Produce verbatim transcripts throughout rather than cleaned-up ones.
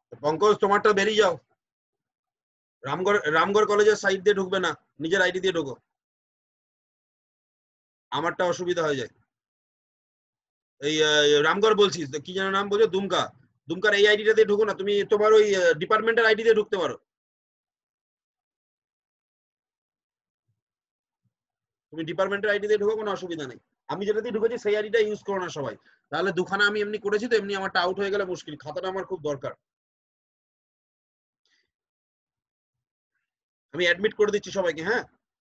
পঙ্কজ তোমারটা বেরিয়ে যাও, রামগড় রামগড় কলেজের সাইড দিয়ে ঢুকবে না, নিজের আইডি দিয়ে ঢোকো, আমারটা অসুবিধা হয়ে যায়। এই রামগড় বলছিস কি যেন নাম বলছো, দুমকা, দুমকার এই আইডিটা দিয়ে ঢুকো না, তুমি তোমার ওই ডিপার্টমেন্টের আইডি দিয়ে ঢুকতে পারো, তুমি ডিপার্টমেন্টের আইডি দিয়ে ঢুকো, কোনো অসুবিধা নেই। আমি যেটা দিয়ে ঢুকেছি সেই আইডিটা ইউজ করো না সবাই, তাহলে দুখানা আমি এমনি করেছি তো, এমনি আমারটা আউট হয়ে গেলে মুশকিল, খাতাটা আমার খুব দরকার। আমি অ্যাডমিট করে দিচ্ছি সবাইকে, হ্যাঁ।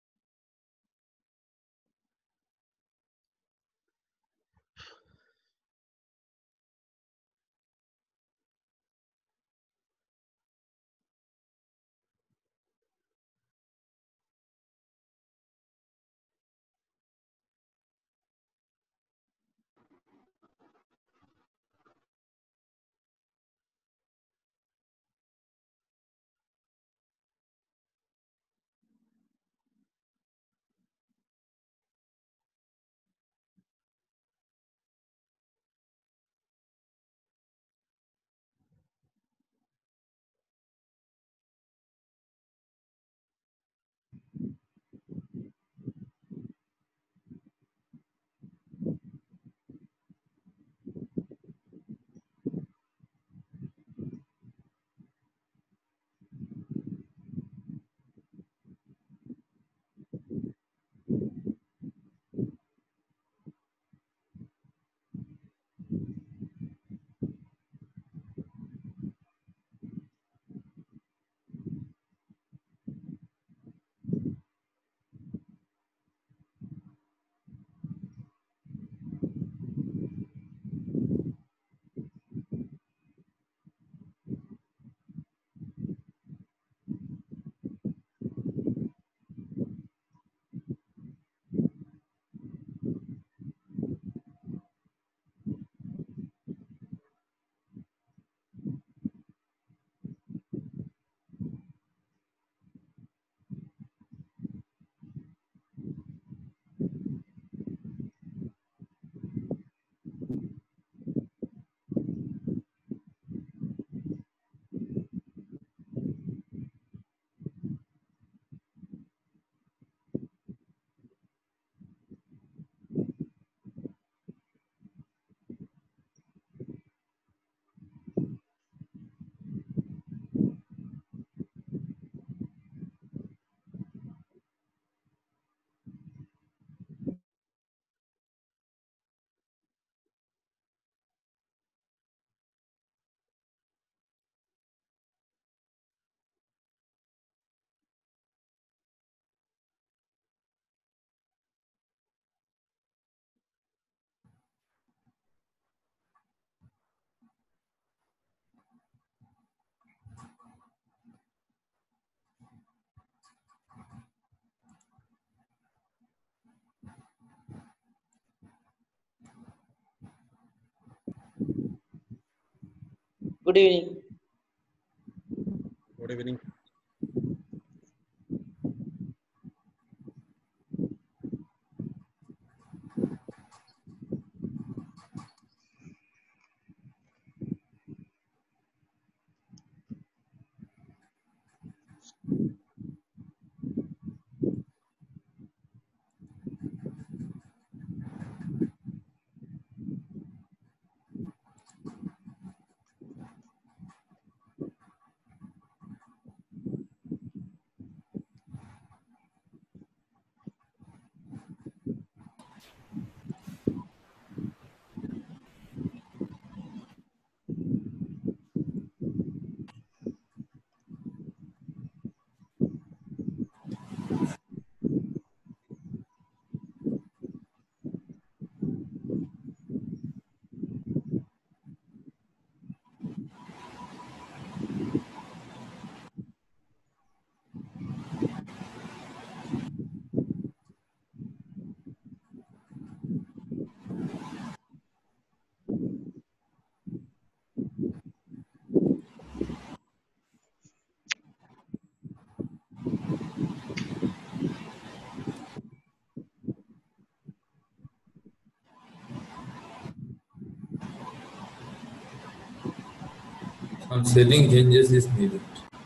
Good evening. Good evening. On setting changes is needed.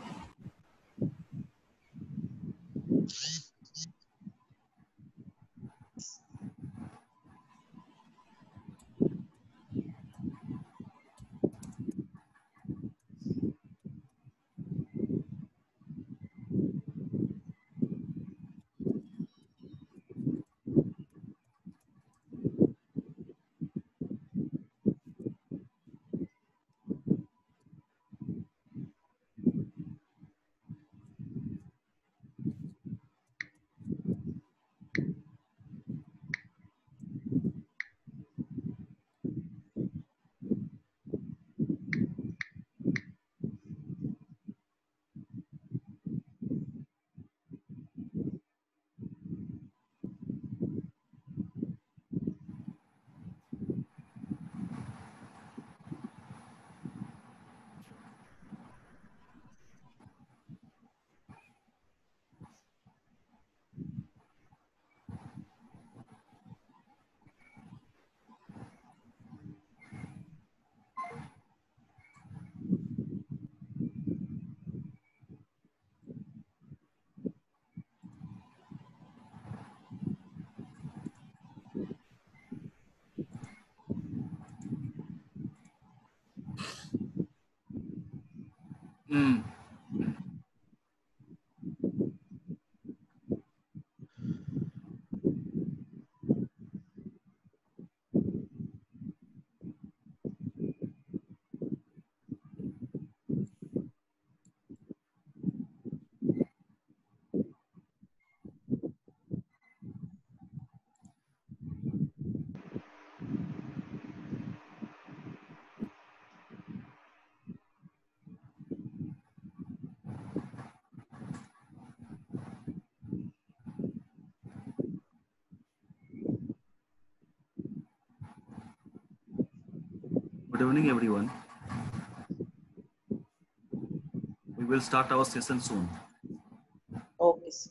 Mm. Good evening, everyone. We will start our session soon. Okay, sir.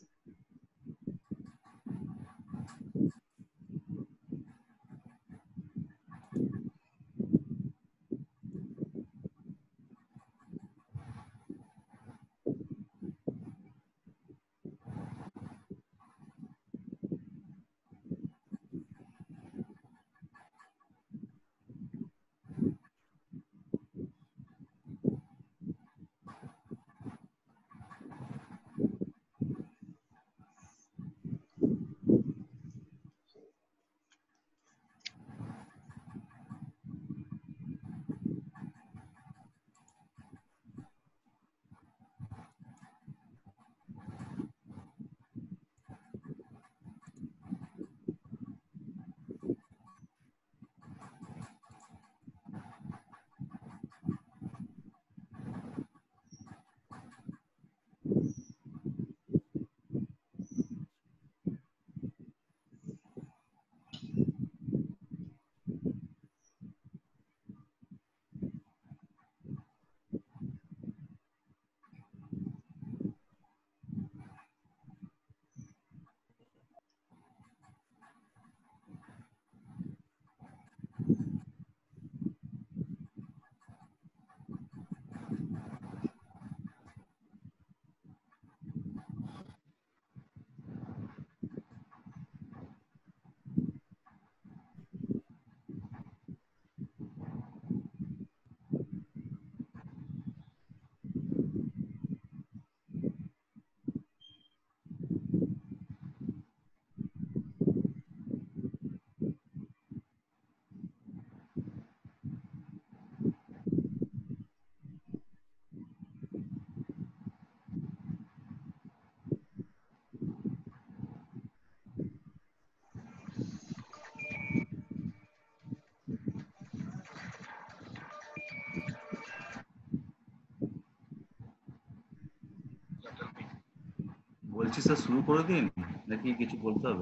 বলছি স্যার শুরু করে দিন নাকি কিছু বলতে হবে?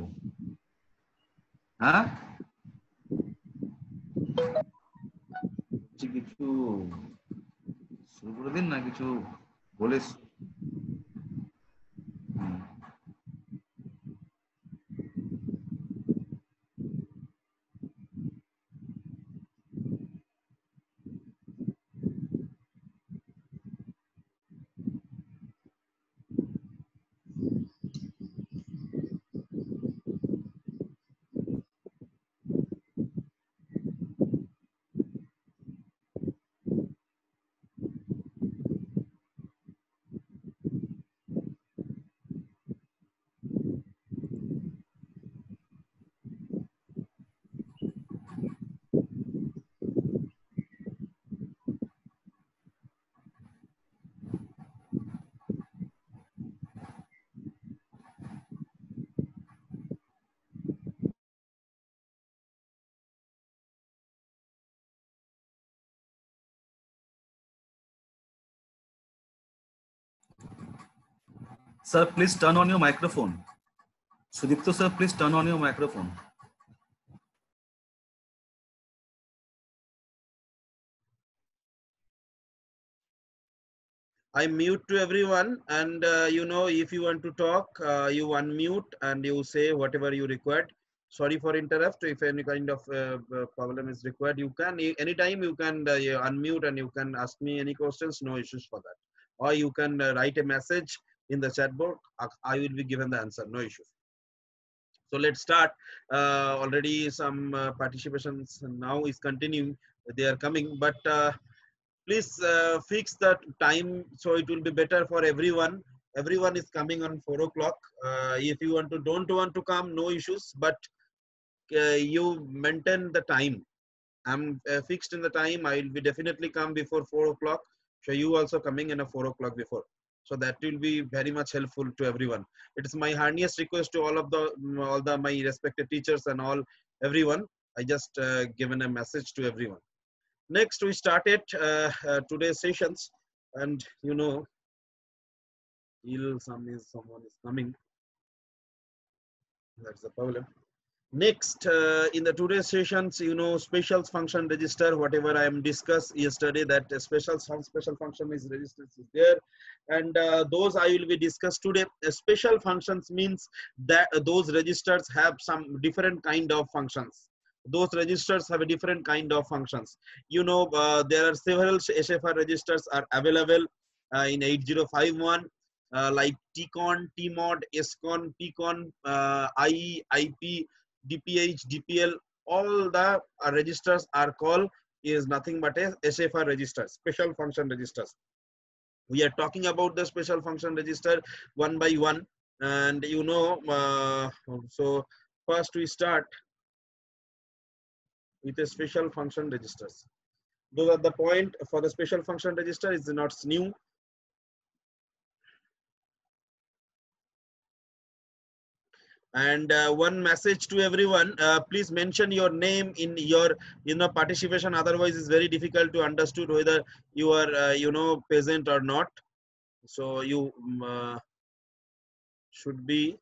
হ্যাঁ, বলছি কিছু শুরু করে দিন না কিছু বলে। হুম। Sir, please turn on your microphone. Sudipto sir, please turn on your microphone. I mute to everyone, and uh, you know, if you want to talk, uh, you unmute and you say whatever you required. Sorry for interrupt. If any kind of uh, uh, problem is required, you can anytime you can uh, you unmute and you can ask me any questions. No issues for that. Or you can uh, write a message in the chat board. I will be given the answer. No issues. So let's start. Uh, already some uh, participations now is continuing. They are coming, but. Uh, Please uh, fix the time so it will be better for everyone. Everyone is coming on four o'clock. Uh, if you want to don't want to come, no issues. But uh, you maintain the time. I'm uh, fixed in the time. I will be definitely come before four o'clock. So you also coming in a four o'clock before. So that will be very much helpful to everyone. It is my heartiest request to all of the all the my respected teachers and all everyone. I just uh, given a message to everyone. Next, we started uh, uh, today's sessions, and you know, some is someone is coming. That's the problem. Next, uh, in the today's sessions, you know, special function register, whatever I am discussed yesterday, that a special some special function is registered is there, and uh, those I will be discussed today. A special functions means that uh, those registers have some different kind of functions. Those registers have a different kind of functions. You know, uh, there are several S F R registers are available uh, in eight zero five one, uh, like T CON, T mod, S CON, P CON, uh, I E, I P, D P H, D P L. All the uh, registers are called is nothing but a S F R register, special function registers. We are talking about the special function register one by one, and you know, uh, so first we start with a special function registers. Those are the point for the special function register is not new. And uh, one message to everyone, uh, please mention your name in your you know participation, otherwise it's very difficult to understand whether you are uh, you know present or not. So you um, uh, should be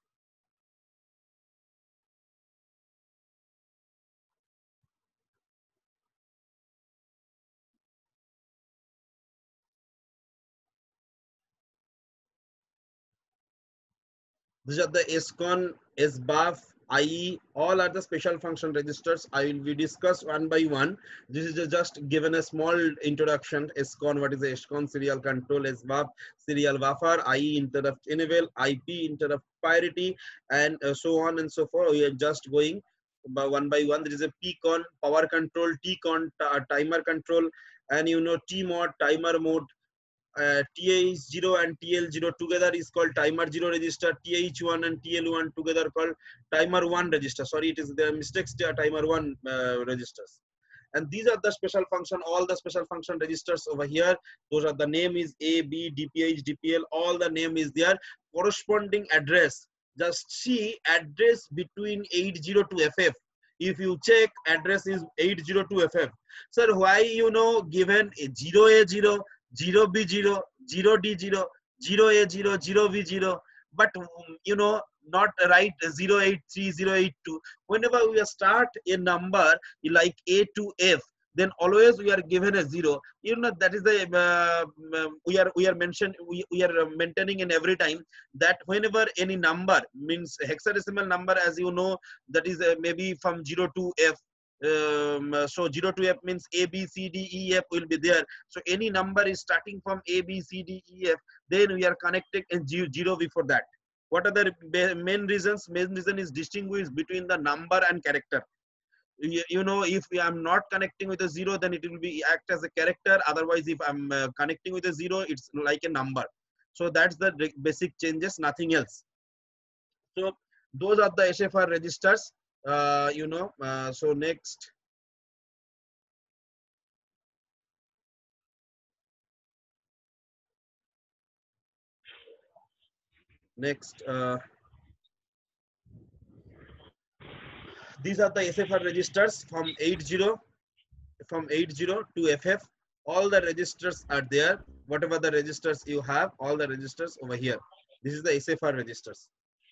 these are the S CON, S B A F, I E, all are the special function registers. I will be discussed one by one. This is just given a small introduction. S CON, what is the S CON serial control, S B A F serial buffer, I E interrupt enable, I P interrupt priority, and uh, so on and so forth. We are just going by one by one. There is a P CON power control, T CON timer control, and you know T mod timer mode. Uh, T H zero and T L zero together is called timer zero register. T H one and T L one together called timer one register. Sorry, it is the mistakes. Timer one uh, registers. And these are the special function. All the special function registers over here. Those are the name is A, B, D P H, D P L. All the name is there. Corresponding address. Just see address between eight zero to F F. If you check, address is eight zero to F F. Sir, why you know given zero A zero, zero B zero, zero D zero, zero A zero, zero B zero, but you know not right zero eight three, zero eight two. Whenever we start a number like A to F, then always we are given a zero. You know that is the uh, we are we are mentioned we, we are maintaining in every time that whenever any number means hexadecimal number, as you know, that is uh, maybe from zero to F. Um, so zero to F means A, B, C, D, E, F will be there. So any number is starting from A, B, C, D, E, F, then we are connecting in zero before that. What are the main reasons? Main reason is distinguish between the number and character. You, you know, if I'm not connecting with a zero, then it will be act as a character. Otherwise, if I'm uh, connecting with a zero, it's like a number. So that's the basic changes, nothing else. So those are the S F R registers. Uh, you know, uh, so next. Next, uh, these are the S F R registers from eight zero, from eight zero to F F. All the registers are there. Whatever the registers you have, all the registers over here. This is the S F R registers.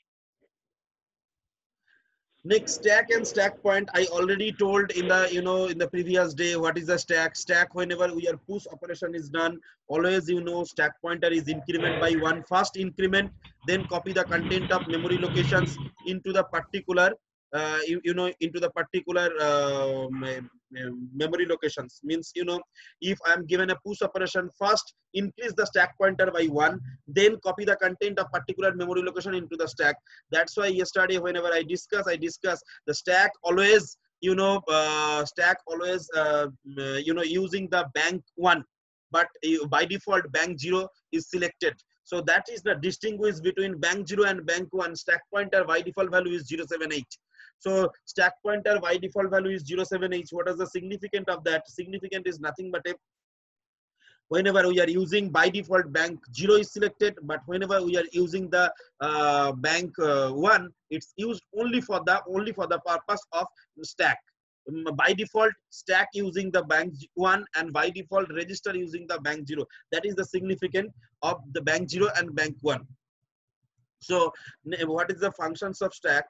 Next, stack and stack point. I already told in the, you know, in the previous day, what is the stack? Stack, whenever your push operation is done, always, you know, stack pointer is increment by one. First increment, then copy the content of memory locations into the particular, uh, you, you know, into the particular uh, memory locations. Means, you know, if I am given a push operation, first increase the stack pointer by one, then copy the content of particular memory location into the stack. That's why yesterday, whenever I discuss, I discuss the stack always, you know, uh, stack always, uh, you know, using the bank one, but uh, by default bank zero is selected. So that is the distinguish between bank zero and bank one. Stack pointer by default value is zero seven eight. So stack pointer by default value is zero seven eight. What is the significance of that? Significant is nothing but a, whenever we are using by default bank zero is selected, but whenever we are using the uh, bank uh, one, it's used only for the only for the purpose of stack. Um, by default stack using the bank one, and by default register using the bank zero. That is the significance of the bank zero and bank one. So what is the functions of stack?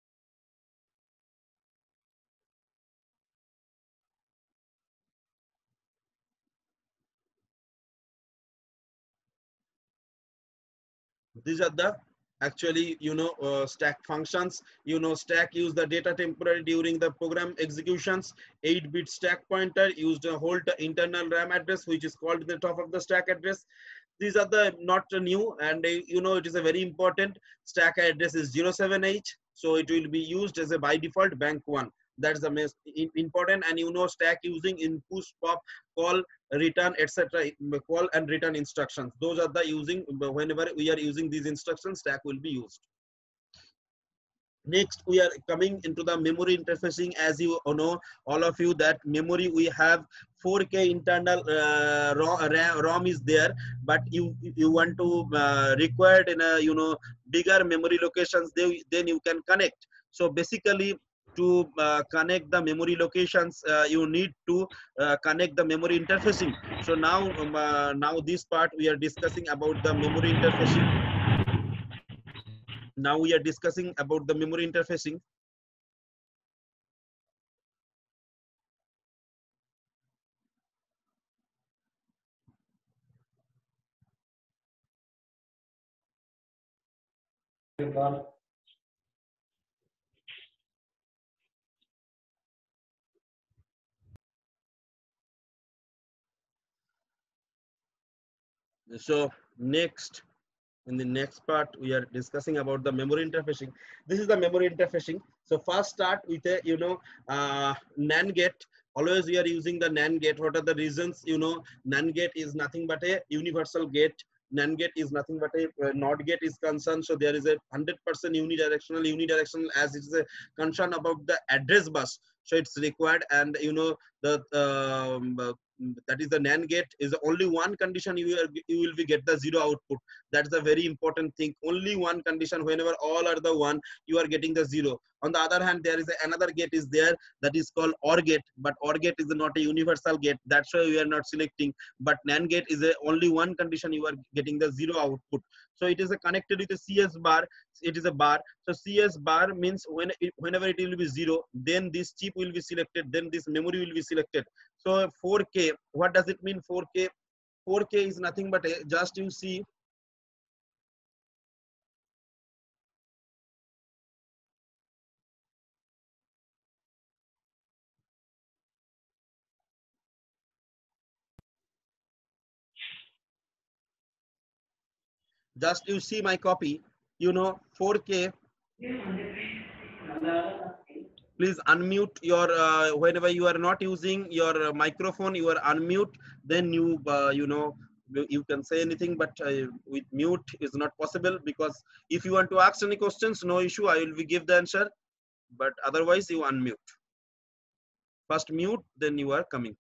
These are the actually, you know, uh, stack functions. You know, stack use the data temporary during the program executions. eight bit stack pointer used to hold the internal RAM address, which is called the top of the stack address. These are the not new, and uh, you know, it is a very important. Stack address is zero seven eight, so it will be used as a by default bank one. That's the most important. And you know, stack using in push, pop, call, return, etc. Call and return instructions. Those are the using, whenever we are using these instructions, stack will be used. Next, we are coming into the memory interfacing. As you know, all of you, that memory we have four K internal uh, ROM is there, but you you want to uh, required in a, you know, bigger memory locations, they, then you can connect. So basically, to uh, connect the memory locations, uh, you need to uh, connect the memory interfacing. So now, um, uh, now this part we are discussing about the memory interfacing. Now we are discussing about the memory interfacing. So next, in the next part, we are discussing about the memory interfacing. This is the memory interfacing. So first start with a, you know, uh, NAND gate. Always we are using the NAND gate. What are the reasons? You know, NAND gate is nothing but a universal gate. NAND gate is nothing but a uh, NOT gate is concerned. So there is a one hundred percent unidirectional, unidirectional as it is a concern about the address bus. So it's required, and you know, the um, uh, that is the NAND gate is the only one condition you are, you will be get the zero output. That's a very important thing. Only one condition. Whenever all are the one, you are getting the zero. On the other hand, there is a, another gate is there that is called OR gate, but OR gate is not a universal gate. That's why we are not selecting. But NAND gate is a only one condition you are getting the zero output. So it is a connected with a C S bar. It is a bar. So C S bar means when it, whenever it will be zero, then this chip will be selected. Then this memory will be selected. So four K. What does it mean? four K. four K is nothing but a, just you see. Just you see my copy, you know, four K. Please unmute your, uh, whenever you are not using your microphone, you are unmute, then you, uh, you know, you can say anything, but uh, with mute is not possible, because if you want to ask any questions, no issue, I will give the answer, but otherwise you unmute. First mute, then you are coming.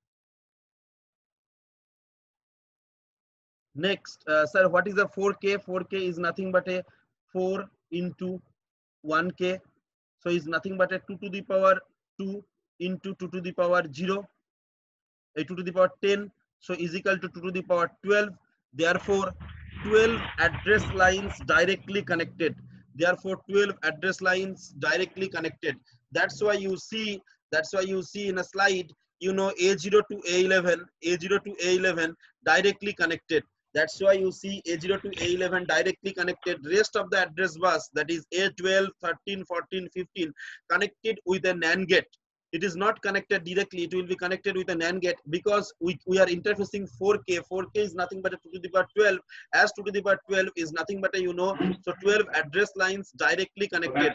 Next, uh, sir, what is the four K? four K is nothing but a four into one K. So it's nothing but a two to the power two into two to the power zero, a two to the power ten. So is equal to two to the power twelve. Therefore, twelve address lines directly connected. Therefore, twelve address lines directly connected. That's why you see, that's why you see in a slide, you know, A zero to A eleven, A zero to A eleven directly connected. That's why you see A zero to A eleven directly connected. Rest of the address bus, that is A twelve, thirteen, fourteen, fifteen, connected with a NAND gate. It is not connected directly, it will be connected with a NAND gate, because we, we are interfacing four K. four K is nothing but a two to the power twelve, as two to the power twelve is nothing but a, you know, so twelve address lines directly connected.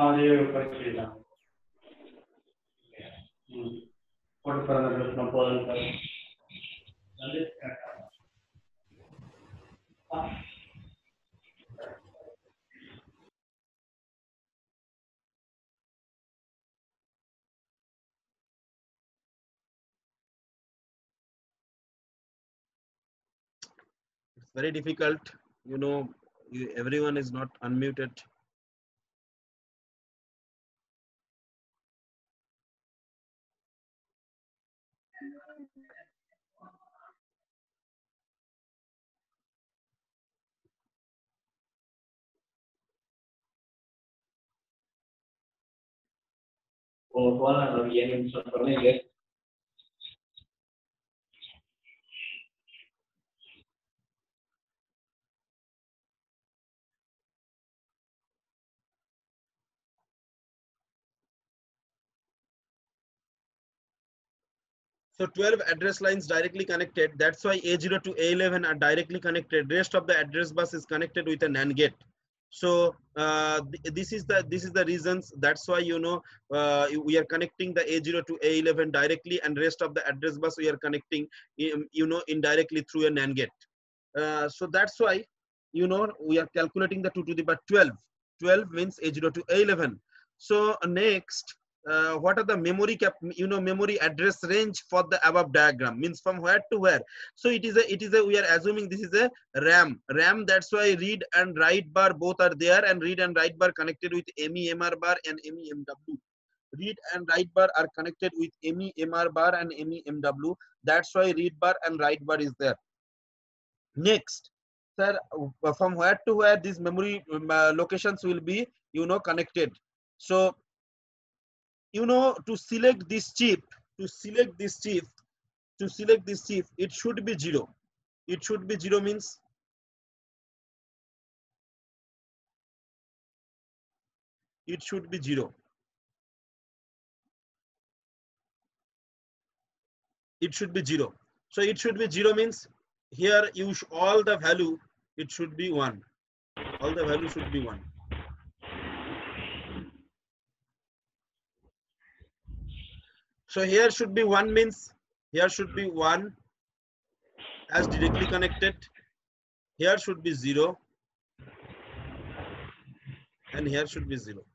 It's very difficult, you know, you, everyone is not unmuted. So twelve address lines directly connected. That's why A zero to A eleven are directly connected. Rest of the address bus is connected with a NAND gate. So uh, th this is the this is the reasons. That's why, you know, uh, we are connecting the A zero to A eleven directly, and rest of the address bus we are connecting, you know, indirectly through a NAND gate. Uh, so that's why, you know, we are calculating the two to the power twelve. twelve means A zero to A eleven. So next, uh, what are the memory cap, you know, memory address range for the above diagram, means from where to where. So it is a, it is a, we are assuming this is a RAM. RAM, that's why read and write bar both are there, and read and write bar connected with M E M R bar and M E M W. Read and write bar are connected with M E M R bar and M E M W. That's why read bar and write bar is there. Next, sir, from where to where these memory uh, locations will be, you know, connected. So, you know, to select this chip, to select this chip, to select this chip, it should be zero. It should be zero means it should be zero. It should be zero. So it should be zero means here you sh all the value, it should be one. All the value should be one. So here should be one means here should be one as directly connected. Here should be zero, and here should be zero.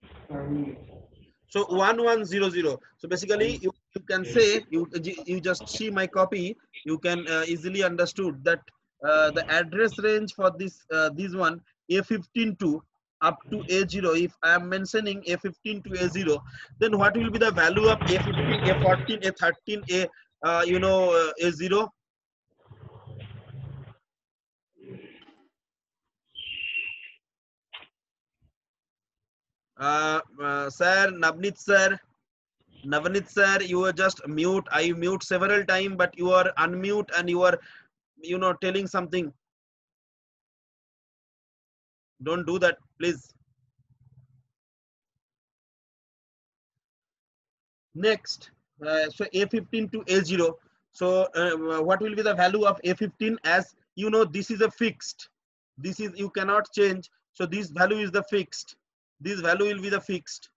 So one one zero zero. So basically, you, you can say, you you just see my copy. You can uh, easily understood that uh, the address range for this uh, this one A fifteen to up to A zero. If I am mentioning A fifteen to A zero, then what will be the value of A fifteen, A fourteen, A thirteen, A uh, you know uh, A zero? Uh, uh, sir, Navneet sir, Navneet sir, you are just mute. I mute several times, but you are unmute and you are, you know, telling something. Don't do that, please. Next, uh, so A fifteen to A zero. So uh, what will be the value of A fifteen? As you know, this is a fixed. This is, you cannot change. So this value is the fixed. This value will be the fixed.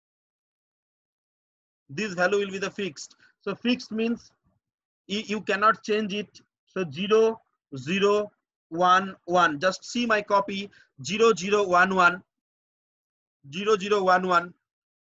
This value will be the fixed. So fixed means you, you cannot change it. So zero, zero, one, one. Just see my copy. Zero, zero, one, one. Zero, zero, one, one.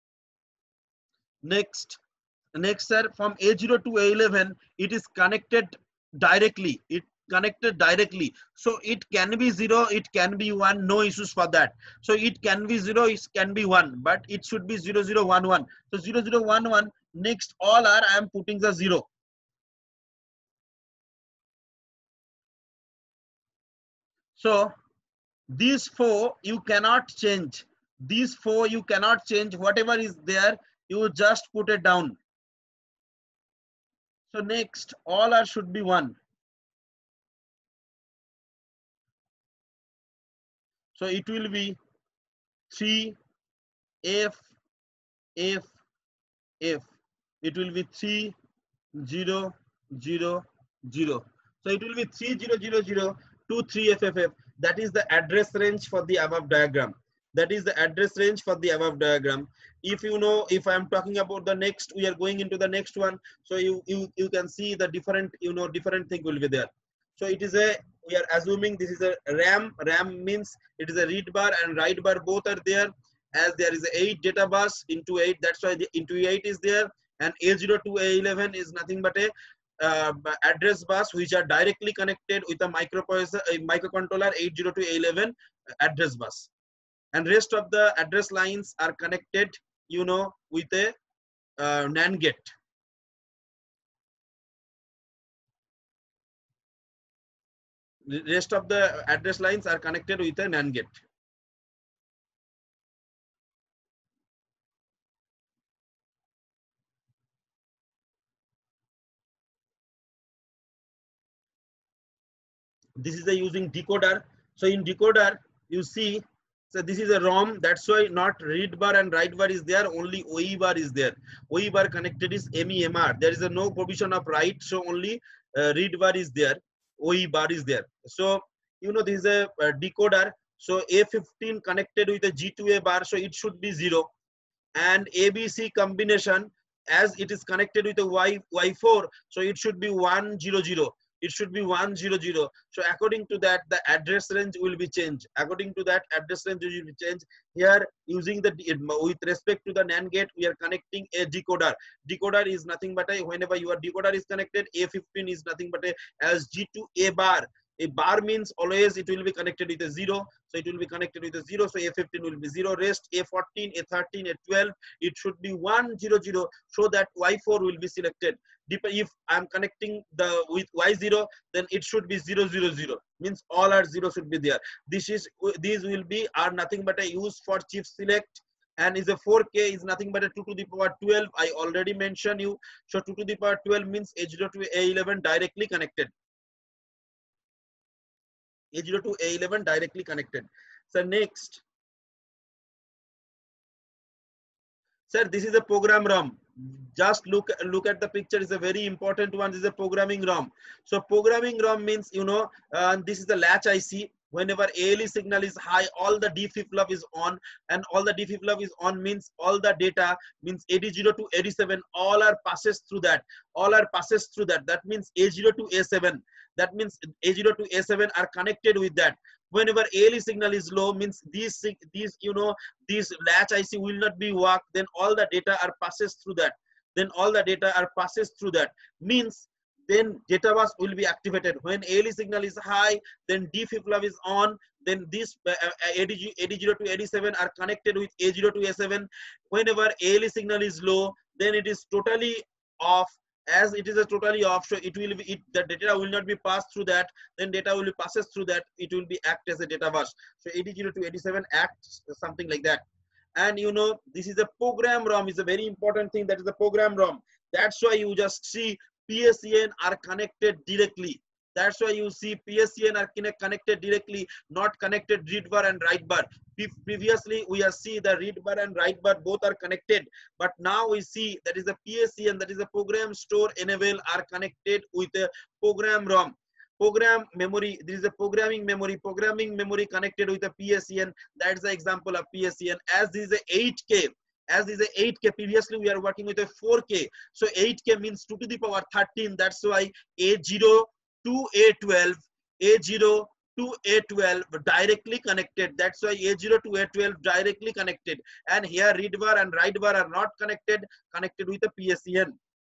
Next, next sir, from A zero to A eleven, it is connected directly. It connected directly. So it can be zero, it can be one, no issues for that. So it can be zero, it can be one, but it should be zero, zero, one, one. So zero, zero, one, one. Next, all are I am putting the zero. So these four you cannot change. These four you cannot change. Whatever is there, you just put it down. So next, all are should be one. So it will be three F F F. It will be three zero zero zero. So it will be three zero zero zero two three F F F. That is the address range for the above diagram. That is the address range for the above diagram. If you know, if I am talking about the next, we are going into the next one. So you you you can see the different, you know, different thing will be there. So it is a, we are assuming this is a RAM. RAM means it is a read bar and write bar, both are there. As there is a eight data bus into eight, that's why the into eight is there. And A zero to A eleven is nothing but a uh, address bus which are directly connected with a microprocessor, a microcontroller eight zero to A eleven address bus. And rest of the address lines are connected, you know, with a uh, NAND gate. The rest of the address lines are connected with a NAND gate. This is the using decoder. So in decoder, you see, so this is a ROM. That's why not read bar and write bar is there. Only O E bar is there. O E bar connected is M E M R. There is a no provision of write. So only uh, read bar is there. O E bar is there. So you know this is a, a decoder. So A fifteen connected with a G two A bar. So it should be zero. And A B C combination, as it is connected with a Y Y four. So it should be one zero zero. It should be one zero zero. So according to that, the address range will be changed. According to that, address range will be changed. Here, using the, with respect to the NAND gate, we are connecting a decoder. Decoder is nothing but a, whenever your decoder is connected, A fifteen is nothing but a, as G two A bar. A bar means always it will be connected with a zero. So it will be connected with a zero. So A fifteen will be zero. Rest A fourteen, A thirteen, A twelve, it should be one zero zero. So that Y four will be selected. If I'm connecting the with Y zero, then it should be zero zero zero. Means all our zero should be there. This is, these will be are nothing but a use for chip select. And is a four K is nothing but a two to the power twelve. I already mentioned you. So two to the power twelve means A zero to A eleven directly connected. A zero to A eleven directly connected. So next, sir, this is a program ROM. Just look look at the picture. Is a very important one. This is a programming ROM. So programming ROM means, you know, uh, this is the latch I C. Whenever A L E signal is high, all the D flip-flop is on, and all the D flip-flop is on means all the data means A D zero to A D seven, all are passes through that. All are passes through that. That means A zero to A seven. That means A zero to A seven are connected with that. Whenever A L E signal is low, means these these you know these latch I C will not be worked. Then all the data are passes through that. Then all the data are passes through that. Means then data bus will be activated. When A L E signal is high, then D flip-flop is on. Then this uh, A D zero to A D seven are connected with A zero to A seven. Whenever A L E signal is low, then it is totally off. As it is a totally off, so it will be it, the data will not be passed through that. Then data will be passes through that. It will be act as a data bus. So A D zero to A D seven acts something like that. And you know, this is a program ROM. Is a very important thing. That is the program ROM. That's why you just see P S E N are connected directly. That's why you see P S E N are connected directly, not connected read bar and write bar. Previously, we have seen the read bar and write bar both are connected, but now we see that is a P S E N, that is a program store enable, are connected with a program ROM. Program memory, there is a programming memory, programming memory connected with a P S E N. That's the example of P S E N. As this is a eight K, as is a eight K, previously we are working with a four K. So eight K means two to the power thirteen. That's why A zero to A twelve, A zero to A twelve directly connected. That's why A zero to A twelve directly connected. And here read bar and write bar are not connected, connected with a P S E N.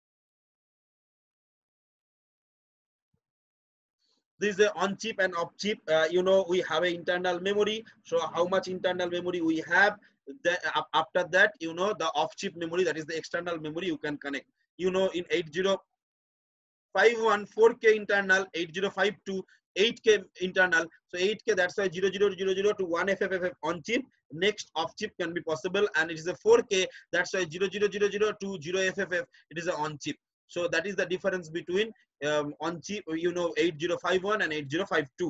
This is on chip and off chip. Uh, you know, we have an internal memory. So how much internal memory we have? Then after that, you know, the off chip memory, that is the external memory you can connect. You know, in eight zero five one four K internal, eight zero five two eight K internal. So eight K, that's why zero zero zero zero to one F F F on chip. Next off chip can be possible, and it is a four K. That's why zero zero zero zero to zero F F F. It is a on chip. So that is the difference between um, on chip, you know, eight zero five one and eight zero five two.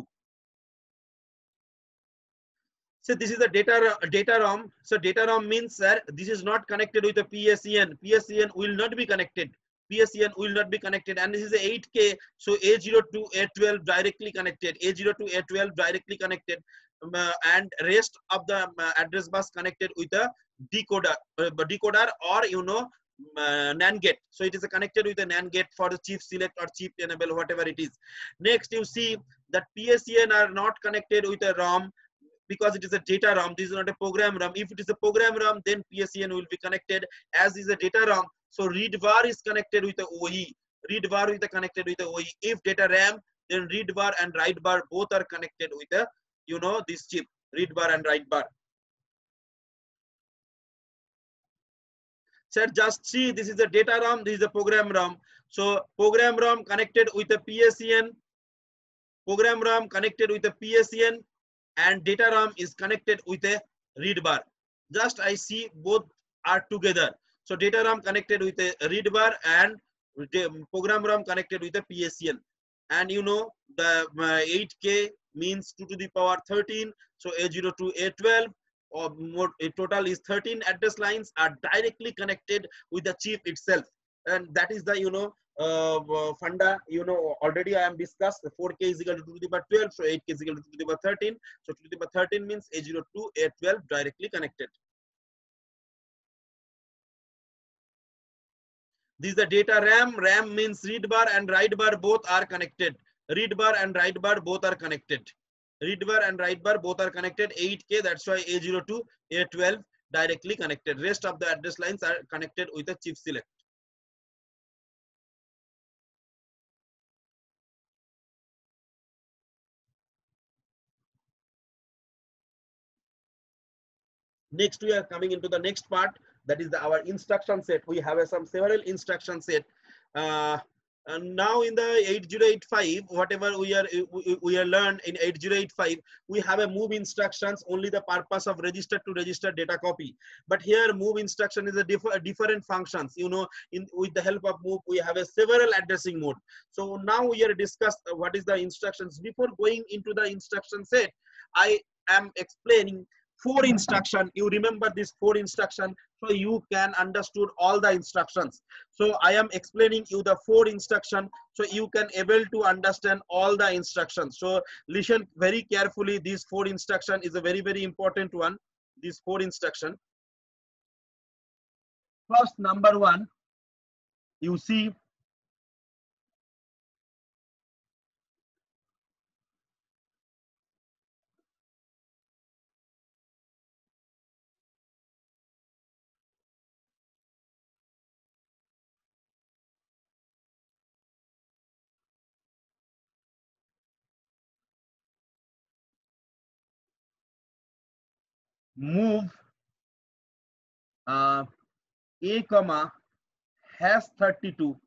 So this is the data data ROM. So data ROM means that this is not connected with the P S E N. P S E N will not be connected. P S E N will not be connected, and this is a eight K. So A zero to A twelve directly connected. A zero to A twelve directly connected, um, uh, and rest of the uh, address bus connected with a decoder, uh, decoder or you know uh, NAND gate. So it is a connected with a NAND gate for the chip select or chip enable, whatever it is. Next, you see that P S E N are not connected with a ROM, because it is a data ROM. This is not a program ROM. If it is a program ROM, then P S E N will be connected, as is a data ROM. So read bar is connected with the O E. Read bar is connected with the O E. If data RAM, then read bar and write bar both are connected with the, you know, this chip, read bar and write bar. So just see, this is the data ROM, this is the program ROM. So program ROM connected with the P S E N, program ROM connected with the P S E N, and data ROM is connected with a read bar. Just I see both are together. So data ROM connected with a read bar and program ROM connected with a P S E N. And you know the uh, eight K means two to the power thirteen. So A zero to A twelve or more, a total is thirteen address lines are directly connected with the chip itself. And that is the, you know, uh, uh, funda, you know, already I am discussed. The four K is equal to two to the power twelve. So eight K is equal to two to the power thirteen. So two to the power thirteen means A zero to A twelve directly connected. This is the data RAM. RAM means read bar and write bar both are connected. Read bar and write bar both are connected. Read bar and write bar both are connected. eight K, that's why A zero to A twelve directly connected. Rest of the address lines are connected with a chip select. Next, we are coming into the next part. That is the, our instruction set. We have a, some several instruction set. Uh, and now in the eight zero eight five, whatever we are we, we are learned in eight zero eight five, we have a move instructions, only the purpose of register to register data copy. But here move instruction is a, diff a different functions. You know, in with the help of move, we have a several addressing mode. So now we are discuss what is the instructions. Before going into the instruction set, I am explaining four instruction. You remember this four instruction, so you can understood all the instructions. So I am explaining you the four instruction, so you can able to understand all the instructions. So listen very carefully. This four instruction is a very very important one. This four instruction. First, number one, you see move uh, a comma hash thirty-two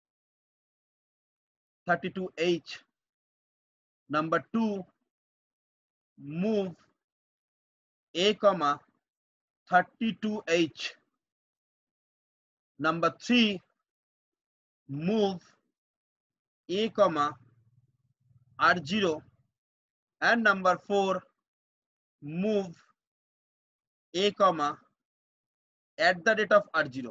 thirty-two H. Number two, move a comma thirty-two H. Number three, move a comma R zero, and number four, move a comma at the rate of R zero.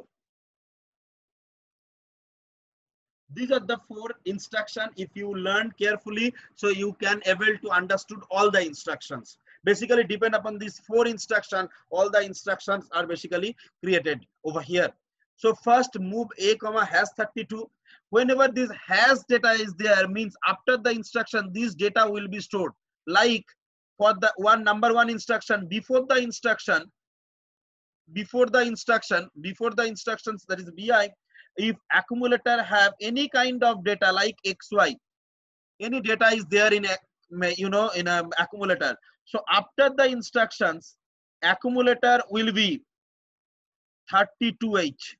These are the four instructions. If you learn carefully, so you can able to understood all the instructions. Basically depend upon these four instructions, all the instructions are basically created over here. So first, move a comma hash thirty-two. Whenever this hash data is there, means after the instruction this data will be stored. Like for the one number one instruction, before the instruction before the instruction before the instructions, that is B I, if accumulator have any kind of data like X Y, any data is there in a, you know, in a accumulator. So after the instructions, accumulator will be thirty-two H.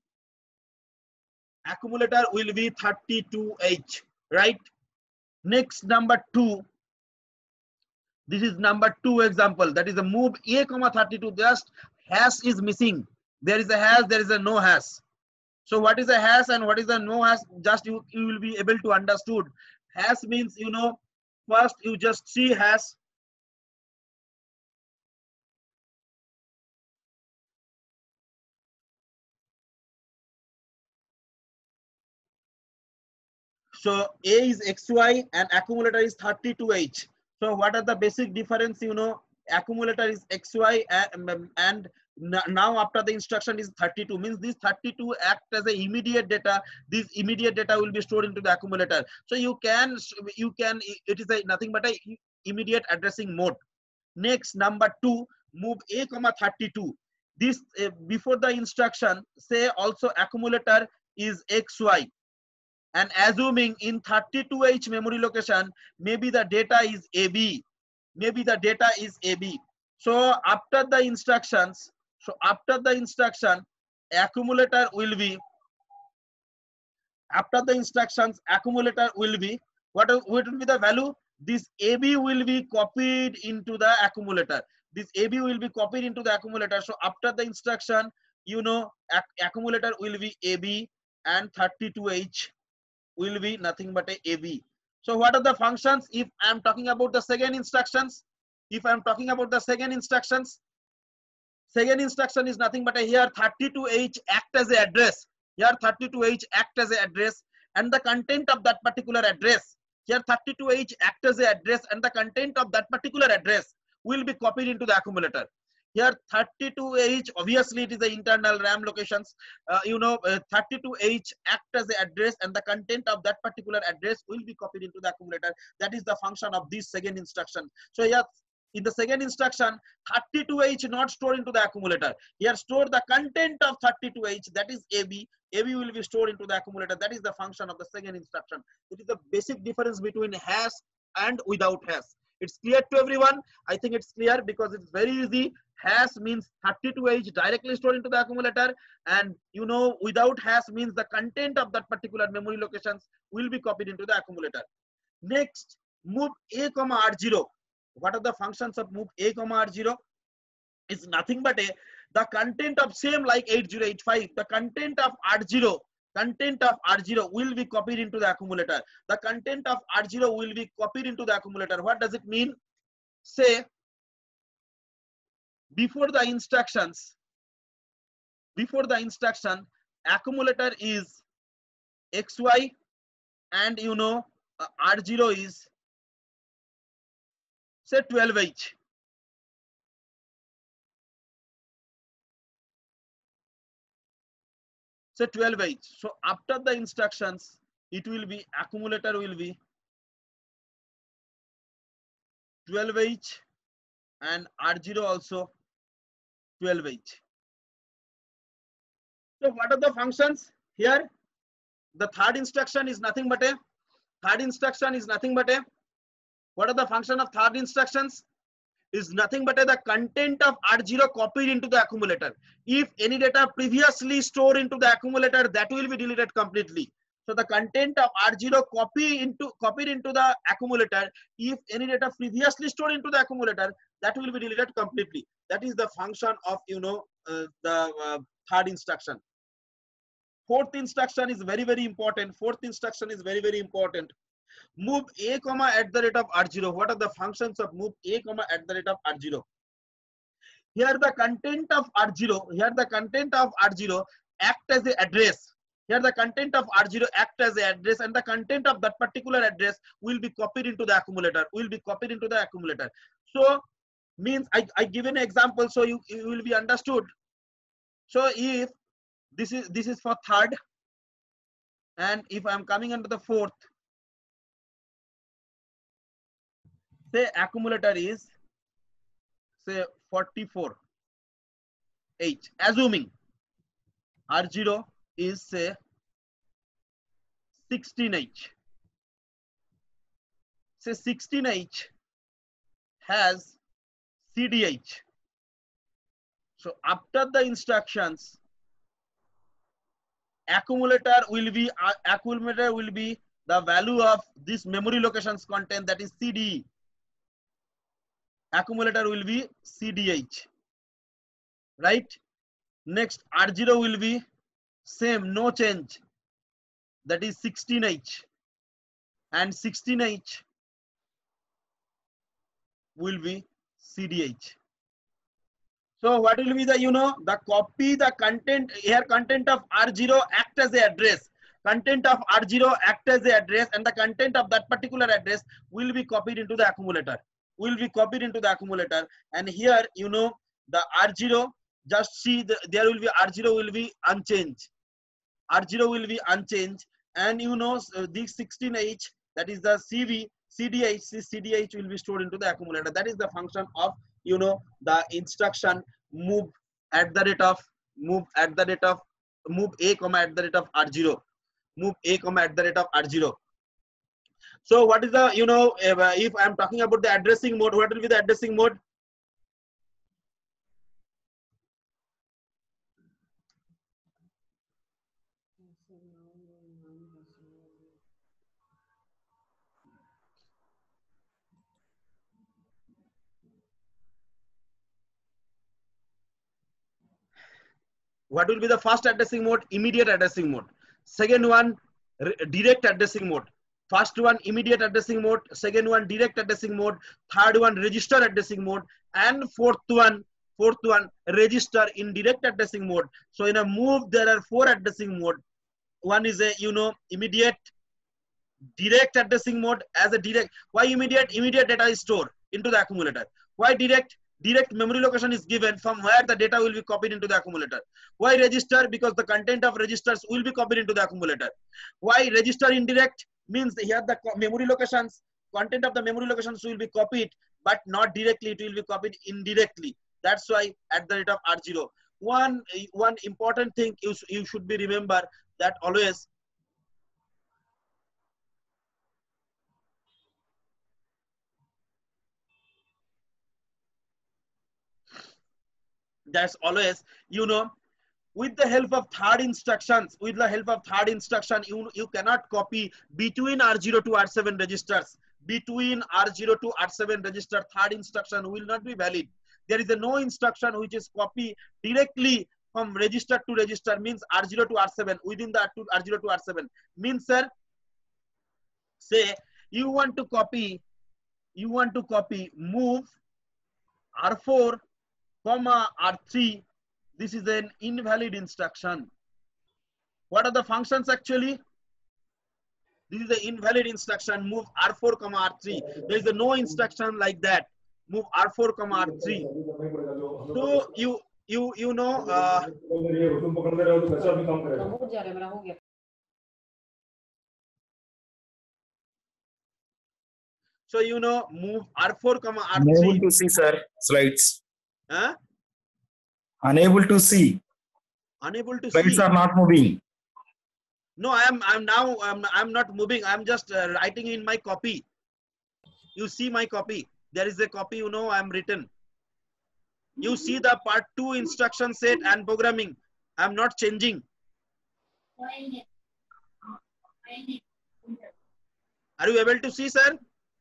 Accumulator will be thirty-two H, right? Next, number two, This is number two example. That is the move A comma thirty-two. Just hash is missing. There is a hash, there is a no hash. So what is a hash and what is the no hash? Just you, you will be able to understood. Hash means, you know, first you just see hash. So A is X Y and accumulator is thirty-two H. So what are the basic difference? You know, accumulator is X Y and, and now after the instruction is thirty-two, means this thirty-two act as a immediate data. This immediate data will be stored into the accumulator. So you can, you can, it is a nothing but a immediate addressing mode. Next, number two, move A comma thirty-two. This uh, before the instruction say also accumulator is X Y. And assuming in thirty-two H memory location, maybe the data is A B, maybe the data is A B. So after the instructions, so after the instruction, accumulator will be, after the instructions, accumulator will be, what, what will be the value? This A B will be copied into the accumulator. This A B will be copied into the accumulator. So after the instruction, you know, ac accumulator will be A B and thirty-two H will be nothing but a AB. So what are the functions? If I am talking about the second instructions, if I am talking about the second instructions, second instruction is nothing but a here thirty-two H act as a address. Here thirty-two H act as a address and the content of that particular address. Here thirty-two H act as a address and the content of that particular address will be copied into the accumulator. Here thirty-two H, obviously it is the internal RAM locations. Uh, you know, uh, thirty-two H act as the address and the content of that particular address will be copied into the accumulator. That is the function of this second instruction. So here in the second instruction, thirty-two H not stored into the accumulator. Here store the content of thirty-two H, that is A B. A B will be stored into the accumulator. That is the function of the second instruction. It is the basic difference between hash and without hash. It's clear to everyone? I think it's clear because it's very easy. Hash means thirty-two H directly stored into the accumulator, and you know, without hash means the content of that particular memory locations will be copied into the accumulator. Next, move A comma R zero. What are the functions of move A comma R zero? Is nothing but a the content of same like eight zero eight five. The content of R zero. Content of R zero will be copied into the accumulator. The content of R zero will be copied into the accumulator. What does it mean? Say, before the instructions, before the instruction, accumulator is X Y and you know, uh, R zero is say twelve H. Say twelve H. So after the instructions, it will be accumulator will be twelve H and R zero also twelve H. So what are the functions here? The third instruction is nothing but a third instruction is nothing but a what are the function of third instructions? Is nothing but a, the content of R zero copied into the accumulator. If any data previously stored into the accumulator, that will be deleted completely. So the content of R zero copy into copied into the accumulator. If any data previously stored into the accumulator, that will be deleted completely. That is the function of you know uh, the uh, third instruction. Fourth instruction is very very important. Fourth instruction is very very important. Move A comma at the rate of R zero. What are the functions of move A comma at the rate of R zero? Here the content of R zero. Here the content of R zero act as the address. Here the content of R zero act as the address, and the content of that particular address will be copied into the accumulator. Will be copied into the accumulator. So means I I give an example so you, you will be understood. So if this is this is for third, and if I am coming under the fourth, say accumulator is say forty-four H, assuming R zero is say sixteen H. Say sixteen H has C D H. So after the instructions, accumulator will be uh, accumulator will be the value of this memory locations content, that is C D E. accumulator will be C D H, right? Next R zero will be same, no change, that is sixteen H, and sixteen H will be C D H. So what will be the, you know, the copy, the content here, content of R zero act as the address, content of R zero act as the address, and the content of that particular address will be copied into the accumulator, will be copied into the accumulator. And here, you know, the R zero, just see the, there will be R zero will be unchanged, R zero will be unchanged, and you know, uh, this sixteen H, that is the C V, C D H, C D H will be stored into the accumulator. That is the function of, you know, the instruction move at the rate of, move at the rate of, move A comma at the rate of R zero, move A comma at the rate of R zero. So what is the, you know, if, uh, if I am talking about the addressing mode, what will be the addressing mode? What will be the first addressing mode? Immediate addressing mode. Second one, direct addressing mode. First one, immediate addressing mode. Second one, direct addressing mode. Third one, register addressing mode. And fourth one, fourth one, register in direct addressing mode. So in a move, there are four addressing mode. One is a, you know, immediate, direct addressing mode. As a direct, why immediate? Immediate data is stored into the accumulator. Why direct? Direct memory location is given from where the data will be copied into the accumulator. Why register? Because the content of registers will be copied into the accumulator. Why register indirect? Means here the memory locations, content of the memory locations will be copied, but not directly, it will be copied indirectly. That's why at the rate of R zero. One, one important thing you, you should be remember that always that's always, you know, with the help of third instructions, with the help of third instruction, you, you cannot copy between R zero to R seven registers. Between R zero to R seven register, third instruction will not be valid. There is a no instruction which is copy directly from register to register, means R zero to R seven, within the R zero to R seven. Means, sir, say you want to copy, you want to copy move R four comma R three. This is an invalid instruction. What are the functions actually? This is the invalid instruction, move R four comma R three. There is a no instruction like that, move R four comma R three. So you you you know uh, so you know move R four comma R three. Unable to see, sir, slides. Huh? Unable to see. Unable to Slides see. are not moving. No, I am I'm now I'm I'm not moving. I'm just uh, writing in my copy. You see my copy. There is a copy, you know, I'm written. You see the part two instruction set and programming. I'm not changing. Are you able to see, sir?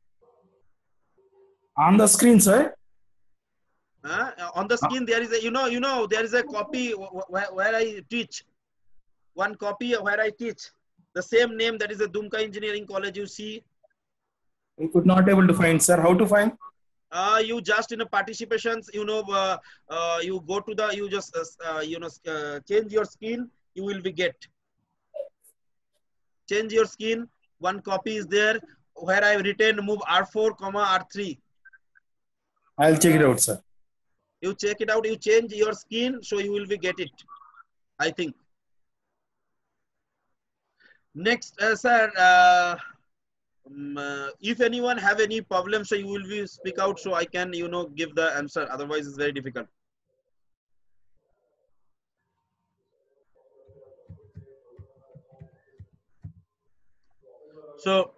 On the screen, sir. Uh, on the screen, there is a, you know, you know, there is a copy where, where I teach. One copy where I teach. The same name, that is a Dumka Engineering College, you see. We could not able to find, sir. How to find? Uh, you just in a participations, you know, uh, uh, you go to the, you just, uh, you know, uh, change your skin, you will be get. Change your skin. One copy is there where I written move R four comma R three. I'll check it out, sir. You check it out, you change your skin, so you will be get it, I think. Next, uh, sir, uh, um, uh, if anyone have any problem, so you will be speak out, so I can, you know, give the answer. Otherwise, it's very difficult. So,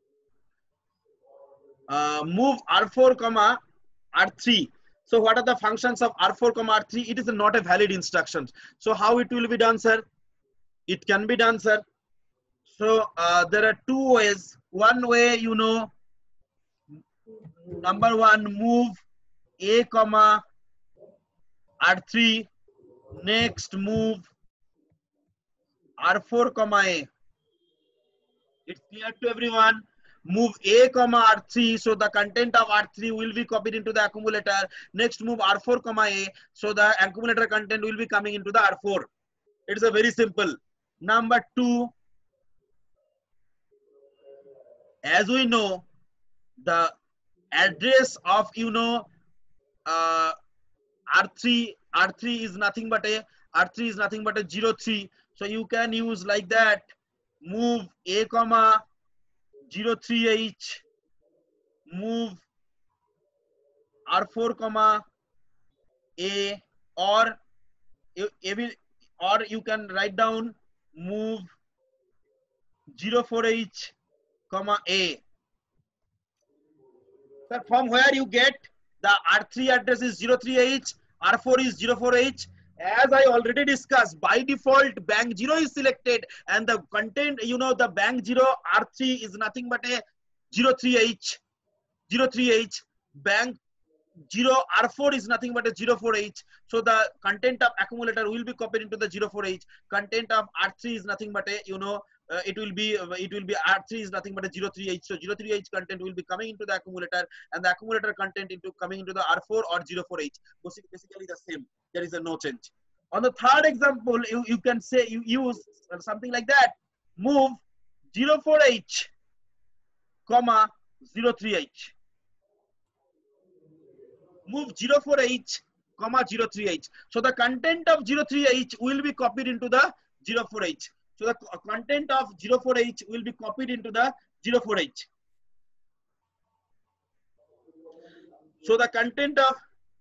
uh, move R four comma R three. So what are the functions of R four comma R three? It is not a valid instruction. So how it will be done, sir? It can be done, sir. So uh, there are two ways. One way, you know, number one, move A comma R three. Next move R four comma A. It's clear to everyone. Move A comma R three, so the content of R three will be copied into the accumulator. Next move R four comma A, so the accumulator content will be coming into the R four. It's a very simple. Number two, as we know, the address of you know uh, R three R three is nothing but a R three is nothing but a zero three. So you can use like that. Move A comma zero three H. Move R four comma A, or or you can write down move zero four H comma A. So from where you get the R three address is zero three H, R four is zero four H. As I already discussed, by default bank zero is selected, and the content, you know, the bank zero R three is nothing but a zero three H. zero three H. Bank zero R four is nothing but a zero four H. So the content of accumulator will be copied into the zero four H. Content of R three is nothing but a, you know, uh, it will be uh, it will be R three is nothing but a zero three H. So zero three H content will be coming into the accumulator, and the accumulator content into coming into the R four or zero four H. Basically the same. There is a no change. On the third example, you, you can say you use something like that. Move zero four H comma zero three H. Move zero four H comma zero three H. So the content of zero three H will be copied into the zero four H. So the content of zero four H will be copied into the zero four H. So the content of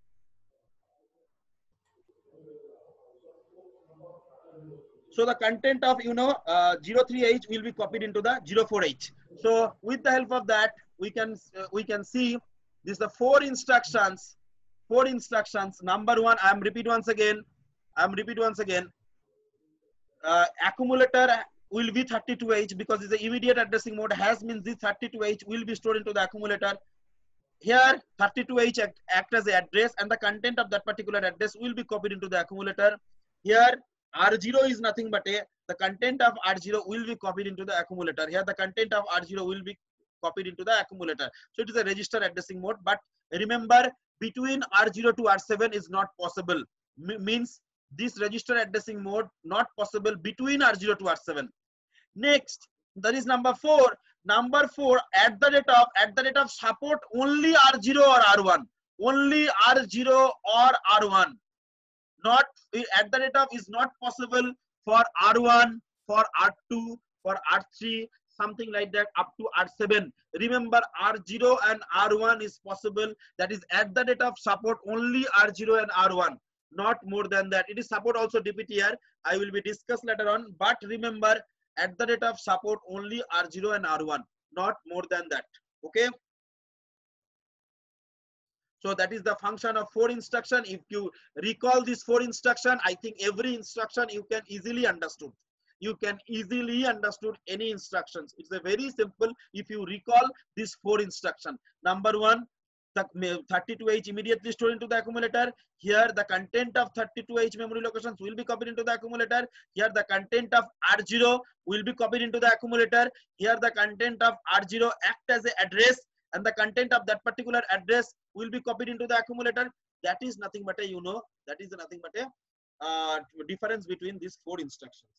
so the content of you know uh, zero three H will be copied into the zero four H. So with the help of that, we can uh, we can see this the four instructions. Four instructions. Number one, I am repeat once again. I am repeat once again. Uh, accumulator will be thirty-two H because it's the immediate addressing mode. Has means this thirty-two H will be stored into the accumulator. Here thirty-two H act, act as the address, and the content of that particular address will be copied into the accumulator. Here R zero is nothing but a the content of R zero will be copied into the accumulator. Here the content of R zero will be copied into the accumulator. So it is a register addressing mode. But remember, between R zero to R seven is not possible. M means this register addressing mode not possible between R zero to R seven. Next, that is number four. Number four, at the rate of at the rate of support only R zero or R one. Only R zero or R one. Not at the rate of is not possible for R one, for R two, for R three, something like that up to R seven. Remember, R zero and R one is possible. That is at the rate of support only R zero and R one, not more than that. It is support also D P T R. I will be discussed later on. But remember, at the rate of support only R zero and R one, not more than that. Okay. So that is the function of four instruction. If you recall this four instruction, I think every instruction you can easily understood. You can easily understood any instructions. It's a very simple. If you recall this four instruction, number one, the thirty-two H immediately stored into the accumulator. Here the content of thirty-two H memory locations will be copied into the accumulator. Here the content of R zero will be copied into the accumulator. Here the content of R zero act as an address, and the content of that particular address will be copied into the accumulator. That is nothing but a, you know, that is nothing but a uh, difference between these four instructions.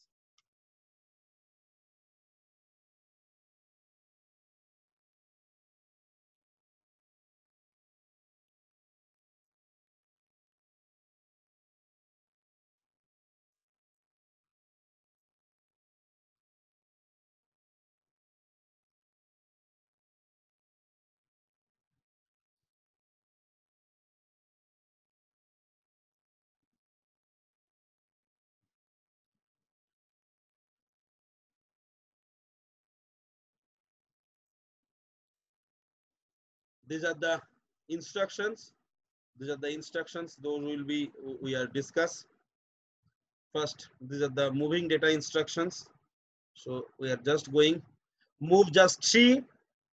These are the instructions. These are the instructions. Those will be we are discuss. First, these are the moving data instructions. So we are just going move just three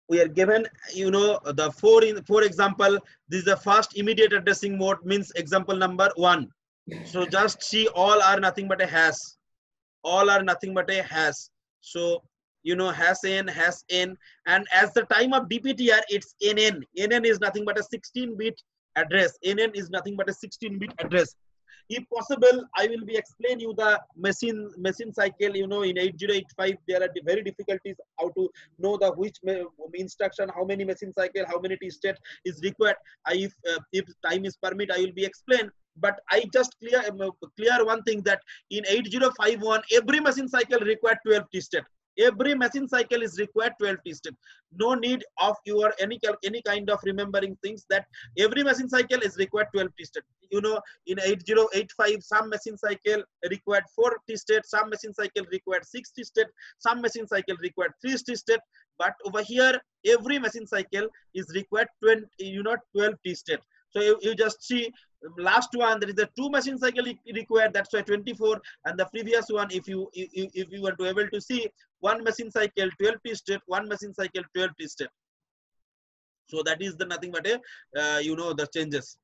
we are given, you know, the four in for example, this is the first immediate addressing mode, means example number one. So just see, all are nothing but a hash. All are nothing but a hash. So, you know, hash n, hash n, and as the time of D P T R, it's N N. N N is nothing but a sixteen bit address. N N is nothing but a sixteen bit address. If possible, I will be explain you the machine machine cycle. You know, in eight zero eight five, there are very difficulties how to know the which instruction, how many machine cycle, how many T state is required. I, if uh, if time is permit, I will be explain. But I just clear uh, clear one thing, that in eight zero five one, every machine cycle required twelve T state. Every machine cycle is required twelve T step. No need of your any any kind of remembering things, that every machine cycle is required twelve T step. You know, in eight zero eight five, some machine cycle required four T step, some machine cycle required six T step, some machine cycle required three T step. But over here, every machine cycle is required twenty, you know, twelve T step. So you, you just see last one, there is a two machine cycle required, that's why twenty-four, and the previous one, if you if, if you were to able to see, one machine cycle twelve T step, one machine cycle twelve T step. So that is the nothing but a uh, you know, the changes.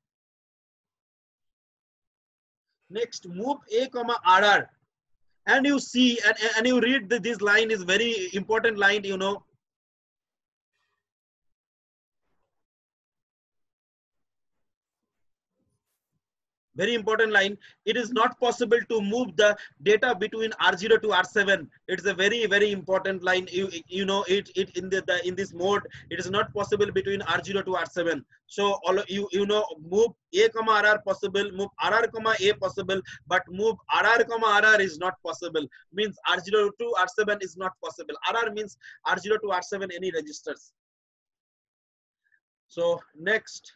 Next, move a comma R R, and you see and, and you read that this line is very important line, you know. Very important line. It is not possible to move the data between R zero to R seven. It's a very very important line. You you know it it in the, the in this mode, it is not possible between R zero to R seven. So all you you know, move a comma R R possible, move R R comma a possible, but move R R comma R R is not possible. Means R zero to R seven is not possible. R R means R zero to R seven any registers. So next.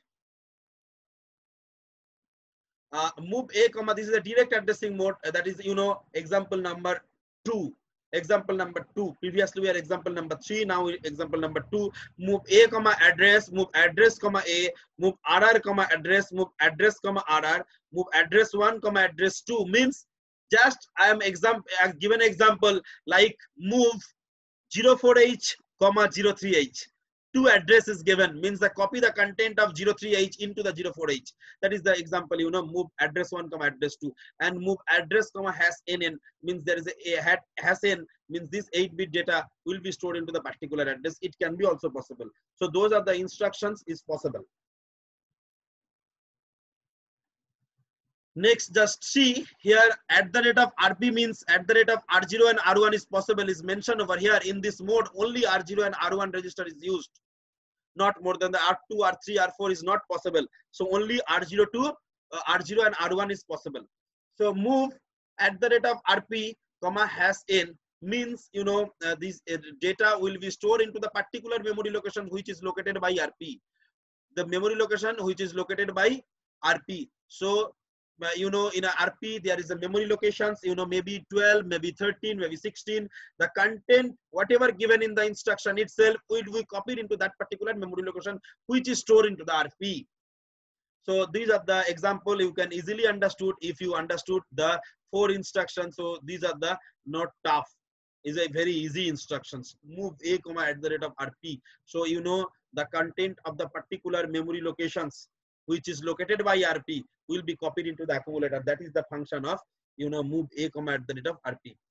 Uh, move a comma, this is a direct addressing mode, uh, that is, you know, example number two. Example number two. Previously we had example number three. Now example number two. Move a comma address. Move address comma a. Move rr comma address. Move address comma rr. Move address one comma address two. Means just I am example. I have given example like move zero four H comma zero three H. Two address is given, means the copy the content of zero three H into the zero four H. That is the example, you know, move address one comma address two, and move address comma hash nn, means there is a, a hash n, means this eight bit data will be stored into the particular address. It can be also possible. So those are the instructions is possible. Next, just see here, at the rate of R P means at the rate of R zero and R one is possible, is mentioned over here. In this mode, only R zero and R one register is used. Not more than the R two, R three, R four is not possible. So only R zero to uh, R zero and R one is possible. So move at the rate of R P comma hash n means, you know, uh, this uh, data will be stored into the particular memory location which is located by R P. The memory location which is located by R P. So uh, you know, in a R P there is a memory locations, you know, maybe twelve, maybe thirteen, maybe sixteen. The content whatever given in the instruction itself will be copied into that particular memory location which is stored into the R P. So these are the example you can easily understood if you understood the four instructions. So these are the not tough, is a very easy instructions. Move a comma at the rate of R P. So you know the content of the particular memory locations which is located by R P will be copied into the accumulator. That is the function of, you know, move a comma at the rate of R P.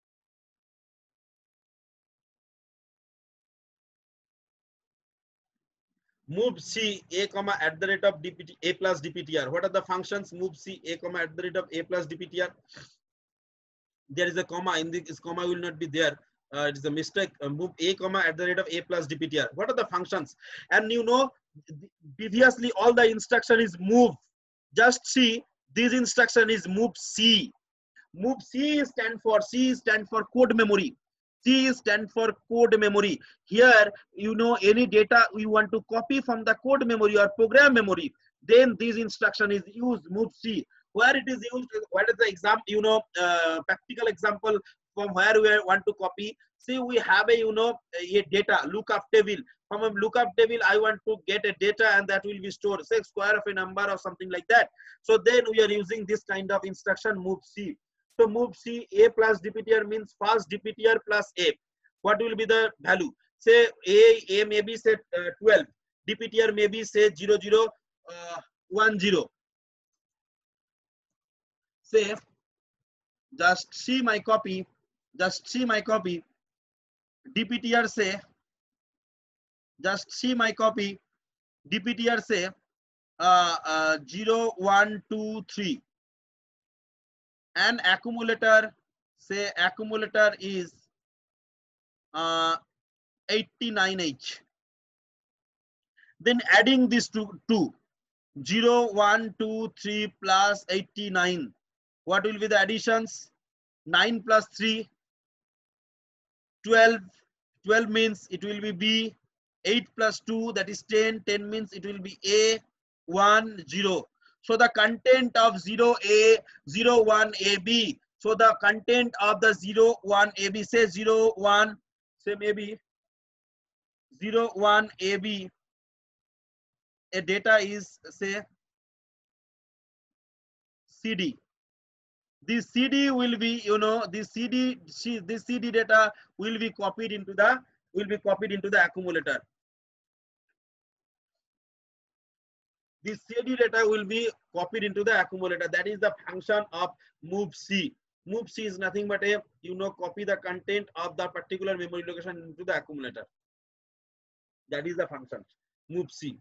Move C a comma at the rate of D P T a plus D P T R. What are the functions? Move C a comma at the rate of a plus D P T R. There is a comma in this comma will not be there. Uh, it is a mistake. Uh, move a comma at the rate of a plus D P T R. What are the functions? And you know, previously all the instruction is move. Just see, this instruction is move C. Move C stand for C stand for code memory. C stand for code memory. Here, you know, any data you want to copy from the code memory or program memory, then this instruction is used, move C. Where it is used, what is the example, you know, uh, practical example from where we want to copy. See, we have a, you know, a data lookup table. From a lookup table, I want to get a data and that will be stored, say square of a number or something like that. So then we are using this kind of instruction, move C. So move C, a plus D P T R means first D P T R plus a. What will be the value? say A, A maybe say uh, twelve, D P T R maybe say zero zero one zero. Say, just see my copy, just see my copy, D P T R say, just see my copy, D P T R say uh, uh, zero one two three, and accumulator say accumulator is uh, eighty-nine H. Then adding these two, two zero one two three plus eighty-nine, what will be the additions? Nine plus three, twelve. twelve means it will be B. Eight plus two, that is ten. ten means it will be A. one zero. So the content of zero A, zero one A B. So the content of the zero one A B, say zero one, say maybe zero one A B, a data is say C D. This C D will be, you know, this C D, this C D data will be copied into the, will be copied into the accumulator. This C D data will be copied into the accumulator. That is the function of move C. Move C is nothing but a, you know, copy the content of the particular memory location into the accumulator. That is the function, move C.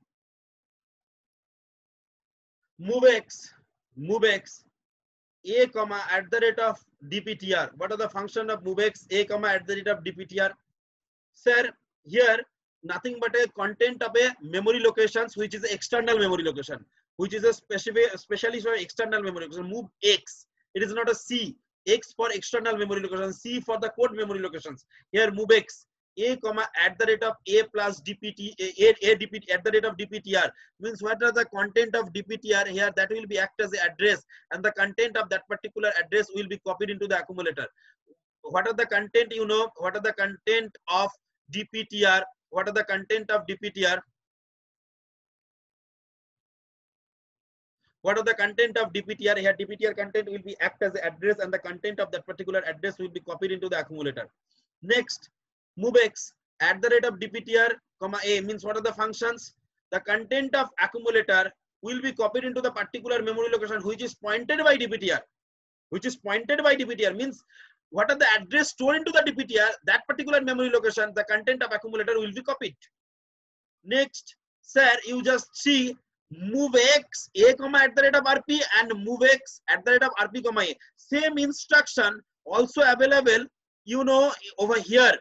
Move X, move X, A comma at the rate of D P T R. What are the function of move X, A comma at the rate of D P T R? Sir, here nothing but a content of a memory locations, which is external memory location, which is a specific, especially for external memory location. Move X. It is not a C. X for external memory location, C for the code memory locations. Here move X, A comma at the rate of A plus D P T, A, A, A D P T at the rate of D P T R, means what are the content of D P T R here, that will be act as the address, and the content of that particular address will be copied into the accumulator. What are the content, you know, what are the content of D P T R? What are the content of D P T R? What are the content of D P T R? Here D P T R content will be act as the address, and the content of that particular address will be copied into the accumulator. Next, move X at the rate of D P T R, comma A, means what are the functions? The content of accumulator will be copied into the particular memory location which is pointed by D P T R. Which is pointed by D P T R means what are the address stored into the D P T R, that particular memory location, the content of accumulator will be copied. Next, sir, you just see move X, A comma at the rate of R P, and move X at the rate of R P comma A. Same instruction also available, you know, over here.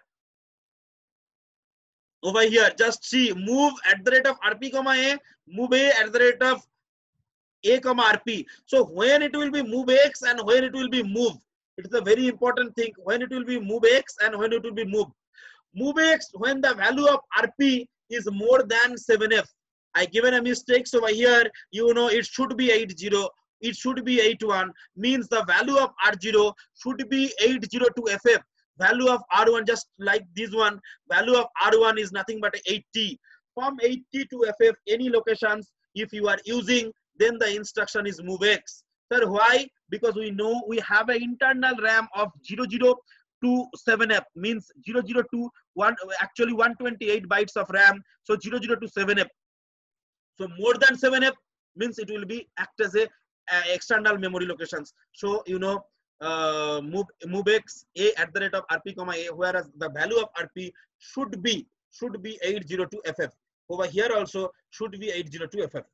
Over here, just see move at the rate of R P comma A, move A at the rate of A comma R P. So when it will be move X and when it will be move, it is a very important thing. When it will be move X and when it will be move. Move X when the value of R P is more than seven F. I given a mistake over here. You know, it should be eight zero. It should be eight one. Means the value of R zero should be eight zero two F F. Value of R one, just like this one, value of R one is nothing but eighty. From eighty to F F, any locations if you are using, then the instruction is move X. Sir, why? Because we know we have an internal RAM of zero zero two seven F, means zero zero two, one, actually one twenty-eight bytes of RAM. So zero zero two seven F. So more than seven F means it will be act as a uh, external memory locations. So you know, uh, move move X A at the rate of R P comma A, whereas the value of R P should be should be eight zero two F F. Over here also should be eight zero two F F.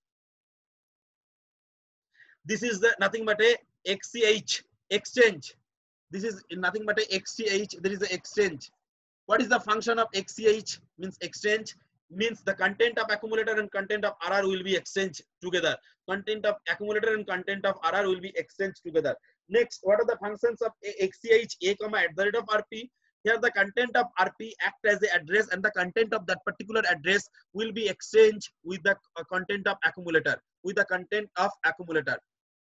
This is the nothing but a X C H exchange. This is nothing but a X C H. There is an exchange. What is the function of X C H? Means exchange. Means the content of accumulator and content of R R will be exchanged together. Content of accumulator and content of R R will be exchanged together. Next, what are the functions of X C H A comma at the rate of R P? Here the content of R P act as the address, and the content of that particular address will be exchanged with the content of accumulator. With the content of accumulator.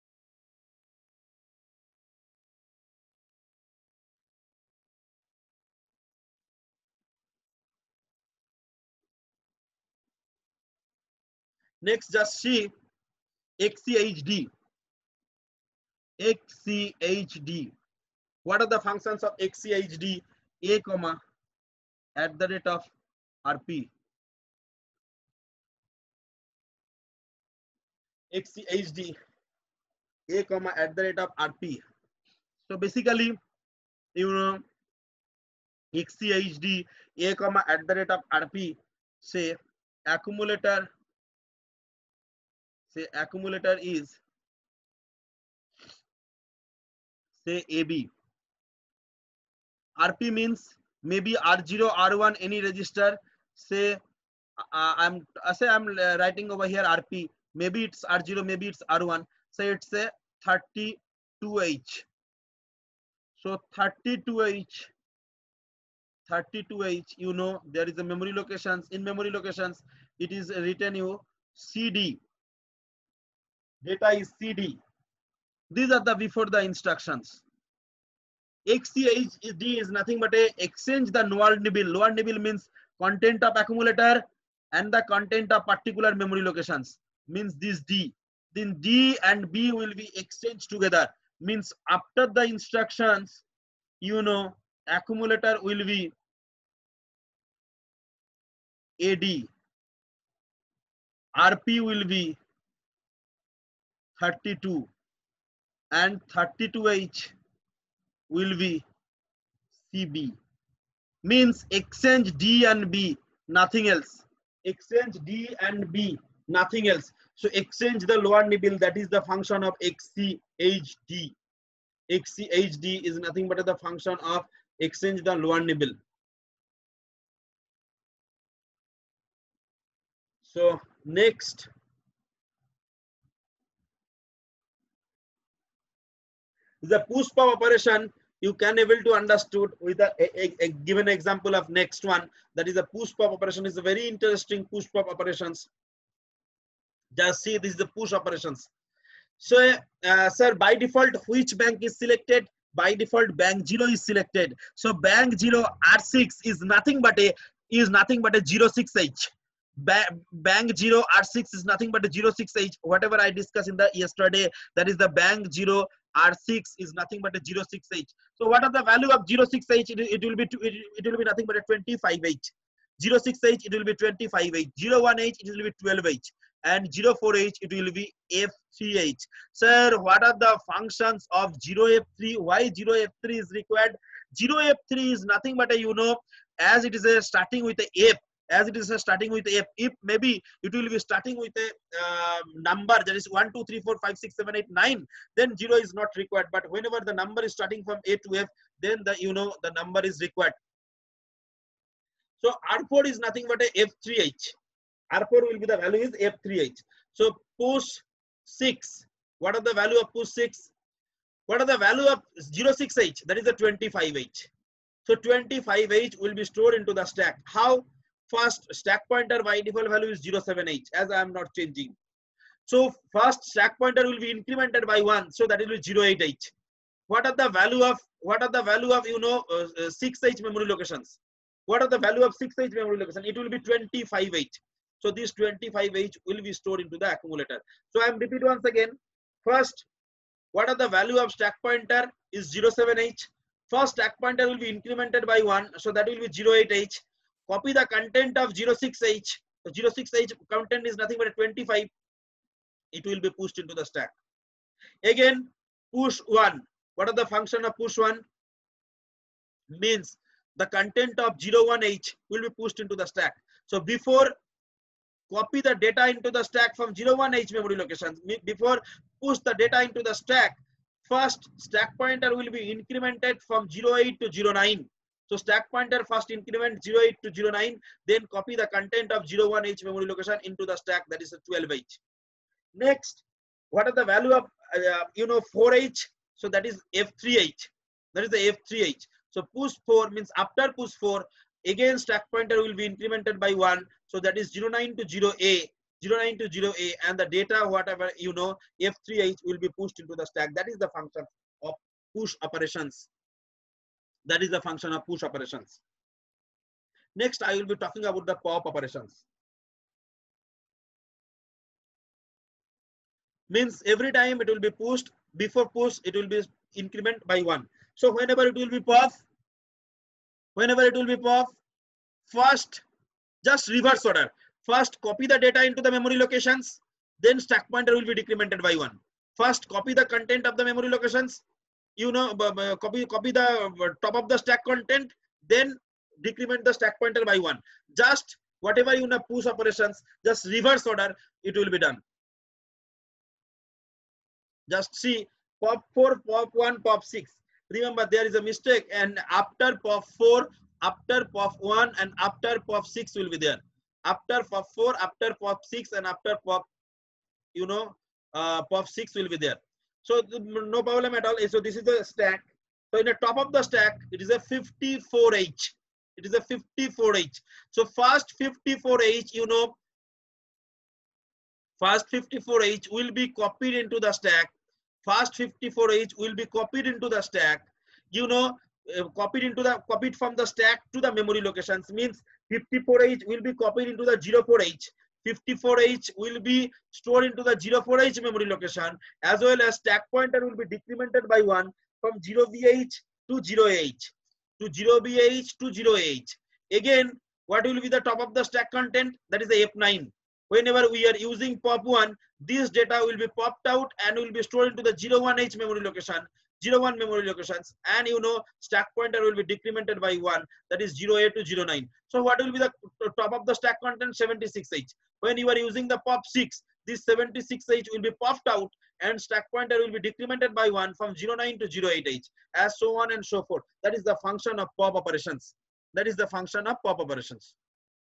Next, just see X C H D. X C H D. What are the functions of X C H D? A comma at the rate of R P. X C H D A comma at the rate of R P. So basically, you know, X C H D A comma at the rate of R P, say accumulator, say accumulator is say A B. R P means maybe R zero, R one, any register. Say uh, I'm uh, say I'm uh, writing over here R P. Maybe it's R zero, maybe it's R one. Say it's a thirty-two H. So thirty-two H, thirty-two H. You know there is a memory locations. In memory locations, it is written you C D. Data is C D. These are the before the instructions. X C H D is nothing but a exchange the lower nibble. Lower nibble means content of accumulator and the content of particular memory locations. Means this D. Then D and B will be exchanged together. Means after the instructions, you know, accumulator will be A D. R P will be thirty-two. And thirty-two H will be C B. Means exchange D and B, nothing else. Exchange D and B, nothing else. So exchange the lower nibble, that is the function of X C H D. X C H D is nothing but the function of exchange the lower nibble. So next, the push pop operation you can able to understood with a, a, a given example of next one, that is a push pop operation. Is a very interesting push pop operations. Just see, this is the push operations. So uh, sir, by default which bank is selected? By default bank zero is selected. So bank zero R six is nothing but a is nothing but a zero six H. Ba bank zero R six is nothing but a zero six H. Whatever I discussed in the yesterday, that is the bank zero R six is nothing but a zero six H. So what are the value of zero six H? It, it will be it, it will be nothing but a twenty-five H. zero six H it will be twenty-five H. zero one H it will be twelve H. And zero four H it will be F three H. Sir, what are the functions of zero F three? Why zero F three is required? zero F three is nothing but a, you know, as it is a starting with a F, as it is a starting with a F, if maybe it will be starting with a uh, number that is one, two, three, four, five, six, seven, eight, nine, then zero is not required. But whenever the number is starting from A to F, then the, you know, the number is required. So R four is nothing but a F three H. R four will be the value is F three H. So push six. What are the value of push six? What are the value of zero six H? That is a twenty-five H. So twenty-five H will be stored into the stack. How? First stack pointer by default value is zero seven H, as I am not changing. So first stack pointer will be incremented by one, so that will be zero eight H. What are the value of what are the value of you know uh, uh, six H memory locations? What are the value of six H memory location? It will be twenty-five H. So this twenty-five H will be stored into the accumulator. So I am repeat once again. First, what are the value of stack pointer is zero seven H. First stack pointer will be incremented by one, so that will be zero eight H. Copy the content of zero six H. So zero six H content is nothing but a twenty-five. It will be pushed into the stack. Again, push one. What are the function of push one? Means the content of zero one H will be pushed into the stack. So before copy the data into the stack from zero one H memory locations, before push the data into the stack, first stack pointer will be incremented from zero eight to zero nine. So stack pointer first increment zero eight to zero nine, then copy the content of zero one H memory location into the stack, that is a twelve H. Next, what are the value of uh, you know four H? So that is F three H. That is the F three H. So push four means after push four, again stack pointer will be incremented by one. So that is zero nine to zero A, zero nine to zero A, and the data whatever you know F three H will be pushed into the stack. That is the function of push operations. That is the function of push operations. Next, I will be talking about the pop operations. Means every time it will be pushed, before push it will be increment by one. So whenever it will be pop, whenever it will be pop, first Just reverse order. First, copy the data into the memory locations. Then stack pointer will be decremented by one. First, copy the content of the memory locations. You know, copy copy the top of the stack content. Then decrement the stack pointer by one. Just whatever you know push operations, just reverse order. It will be done. Just see pop four, pop one, pop six. Remember there is a mistake, and after pop four, after pop one, and after pop six will be there. After pop four, after pop six, and after pop, you know, uh, pop six will be there. So no problem at all. So this is the stack. So in the top of the stack, it is a fifty-four H. It is a fifty-four H. So first fifty-four H, you know, first fifty-four H will be copied into the stack. First fifty-four H will be copied into the stack. You know, uh, copied into the copied from the stack to the memory locations. Means fifty-four H will be copied into the zero four H. fifty-four H will be stored into the zero four H memory location, as well as stack pointer will be decremented by one from zero B H to zero H to zero B H to zero H. Again, what will be the top of the stack content? That is the F nine. Whenever we are using pop one, this data will be popped out and will be stored into the zero one H memory location, zero one memory locations, and you know stack pointer will be decremented by one, that is zero eight to zero nine. So what will be the top of the stack content? seventy-six H. When you are using the pop six, this seventy-six H will be popped out and stack pointer will be decremented by one from zero nine to zero eight H, as so on and so forth. That is the function of pop operations. That is the function of pop operations.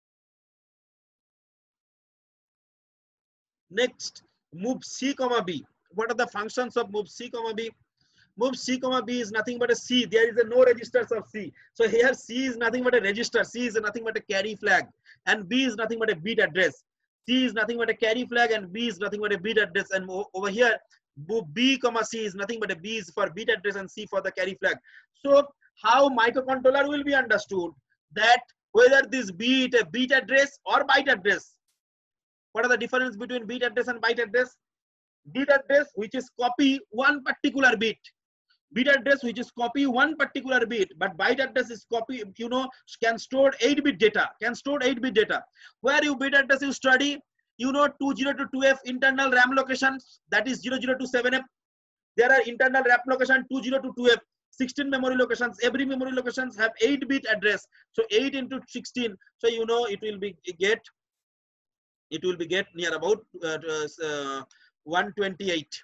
Next, move C comma B. What are the functions of move C comma B? Move C comma B is nothing but a C. There is a no registers of C. So here C is nothing but a register. C is nothing but a carry flag, and B is nothing but a bit address. C is nothing but a carry flag, and B is nothing but a bit address. And over here, B comma C is nothing but a B is for bit address and C for the carry flag. So how microcontroller will be understood that whether this be it a bit address or byte address. What are the difference between bit address and byte address? Bit address, which is copy one particular bit. Bit address, which is copy one particular bit, but byte address is copy, you know, can store eight bit data, can store eight bit data. Where you bit address you study, you know, two zero to two F internal RAM locations, that is zero zero to seven F. There are internal RAM location two zero to two F, sixteen memory locations. Every memory locations have eight bit address. So eight into sixteen. So you know it will be get, it will be get near about uh, uh, one twenty-eight.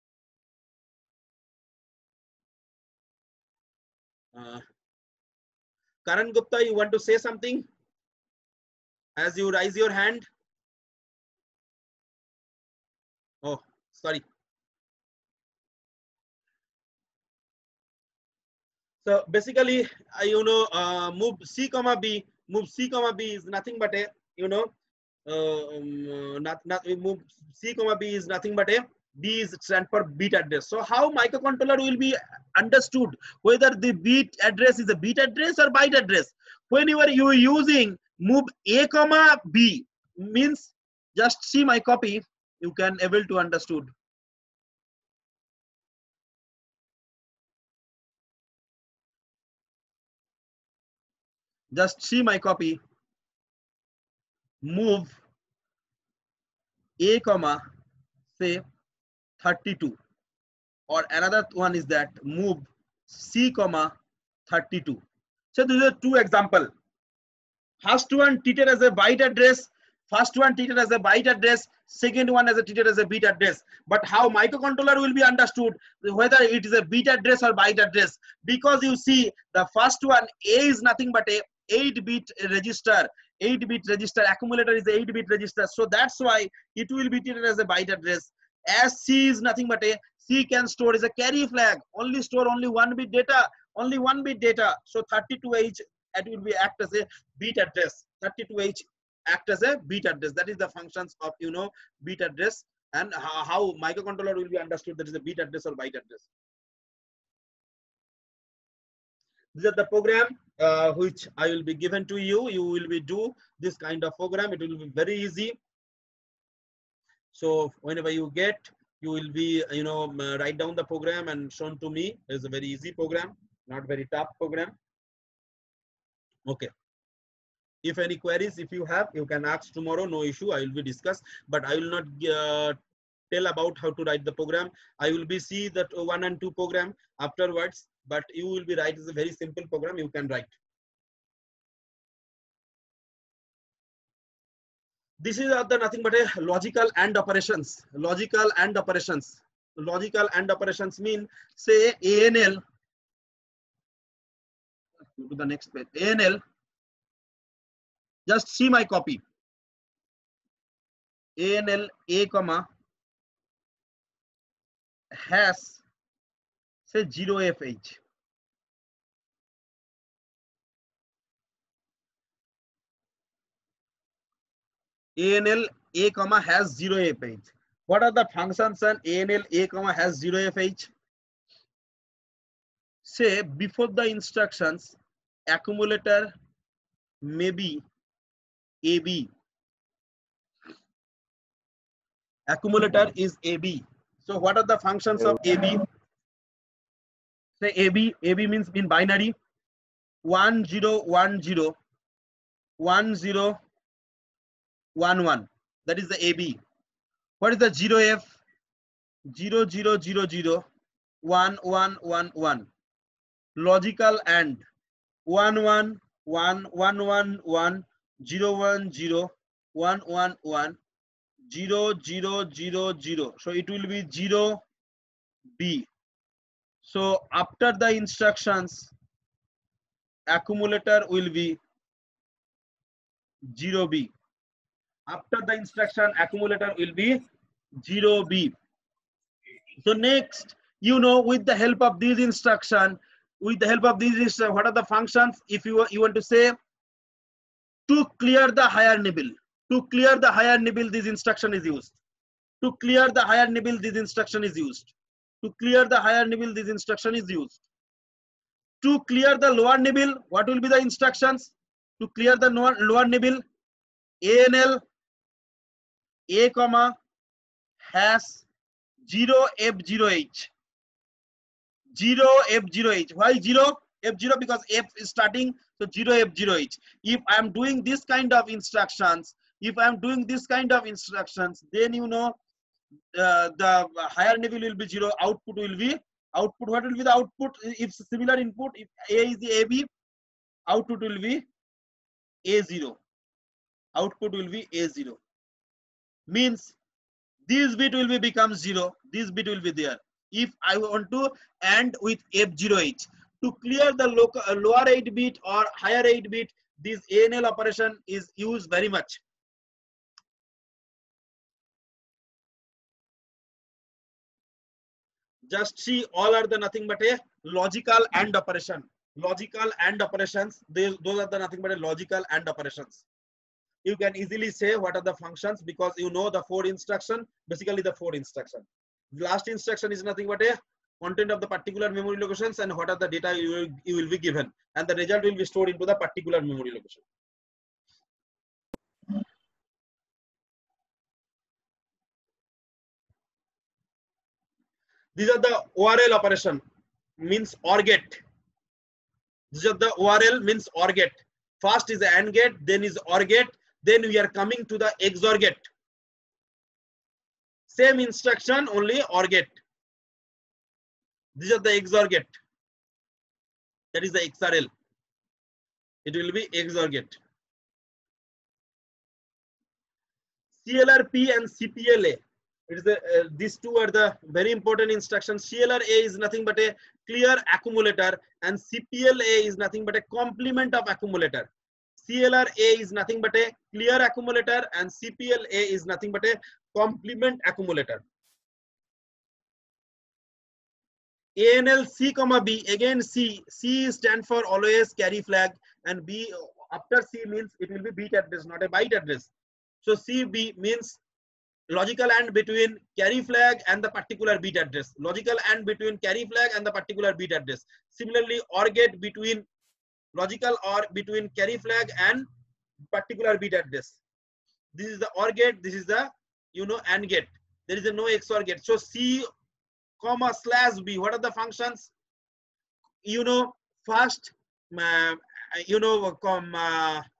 Uh, Karan Gupta, you want to say something as you raise your hand? Oh, sorry. So basically, uh, you know, uh, move C comma B, move C comma B is nothing but a, you know, uh, um, not not move C comma B is nothing but a B is stand for bit address. So how microcontroller will be understood whether the bit address is a bit address or byte address? Whenever you are using move A comma B, means just see my copy, you can able to understood. Just see my copy. Move A comma say thirty-two, or another one is that move C comma thirty-two. So these are two examples. First one treated as a byte address, first one treated as a byte address, second one as a treated as a bit address. But how microcontroller will be understood whether it is a bit address or byte address? Because you see the first one, A is nothing but a eight bit register. eight bit register, accumulator is a eight bit register. So that's why it will be treated as a byte address. As C is nothing but a, C can store is a carry flag, only store only one bit data, only one bit data. So thirty-two H, it will be act as a bit address. thirty-two H act as a bit address. That is the functions of, you know, bit address, and how, how microcontroller will be understood that is a bit address or byte address. These are the program uh, which I will be given to you. You will be do this kind of program. It will be very easy. So whenever you get, you will be, you know, write down the program and shown to me. It's a very easy program, not very tough program. Okay. If any queries, if you have, you can ask tomorrow, no issue, I will be discussed, but I will not uh, tell about how to write the program. I will be see that one and two program afterwards, but you will be write is a very simple program you can write. This is other nothing but a logical and operations. Logical and operations. Logical and operations mean, say A N L. Go to the next page. A N L. Just see my copy. A N L A comma has say zero F H. A N L A comma has zero F H. What are the functions and A N L A comma has zero F H? Say before the instructions, accumulator may be A B. Accumulator is A B. So what are the functions of A B? Say A B. A B means in binary. One zero one zero one zero one one. That is the A B. What is the zero F? Zero zero zero zero one one one one. Logical and one one one one one one zero one zero one one one zero zero zero zero. So it will be zero B. So after the instructions, accumulator will be zero B. After the instruction, accumulator will be zero B. So next, you know, with the help of these instruction, with the help of these instruction, what are the functions? If you you want to say to clear the higher nibble, to clear the higher nibble, this instruction is used. To clear the higher nibble, this instruction is used. To clear the higher nibble, this instruction is used. To clear the lower nibble, what will be the instructions? To clear the lower nibble, A N L A comma has zero F zero H. zero F zero H. Why zero F zero? Because F is starting, so zero F zero H. If I am doing this kind of instructions, if I am doing this kind of instructions, then you know uh, the higher nibble will be zero, output will be output. What will be the output? If similar input, if A is the A B, output will be A zero. Output will be A zero. Means this bit will be become zero, this bit will be there. If I want to AND with F zero H, to clear the local, uh, lower eight bit or higher eight bit, this A N L operation is used very much. Just see, all are the nothing but a logical AND operation. Logical AND operations, they, those are the nothing but a logical AND operations. You can easily say what are the functions because you know the four instruction, basically the four instruction. Last instruction is nothing but a content of the particular memory locations and what are the data you will, you will be given, and the result will be stored into the particular memory location. These are the O R L operation, means OR gate. These are the O R L means OR gate. First is the AND gate, then is OR gate, then we are coming to the X O R gate. Same instruction, only OR gate. These are the X O R gate. That is the X R L. It will be X O R gate. C L R P and C P L A. It is the, uh, these two are the very important instructions. C L R A is nothing but a clear accumulator and C P L A is nothing but a complement of accumulator. C L R A is nothing but a clear accumulator and C P L A is nothing but a complement accumulator. A N L C comma B, again C, C stand for always carry flag and B after C means it will be bit address, not a byte address. So C B means logical AND between carry flag and the particular bit address. Logical AND between carry flag and the particular bit address. Similarly, OR gate between logical OR between carry flag and particular bit address. This is the OR gate, this is the you know AND gate. There is a no X O R gate. So C comma slash B, what are the functions? You know, first uh, you know com, uh,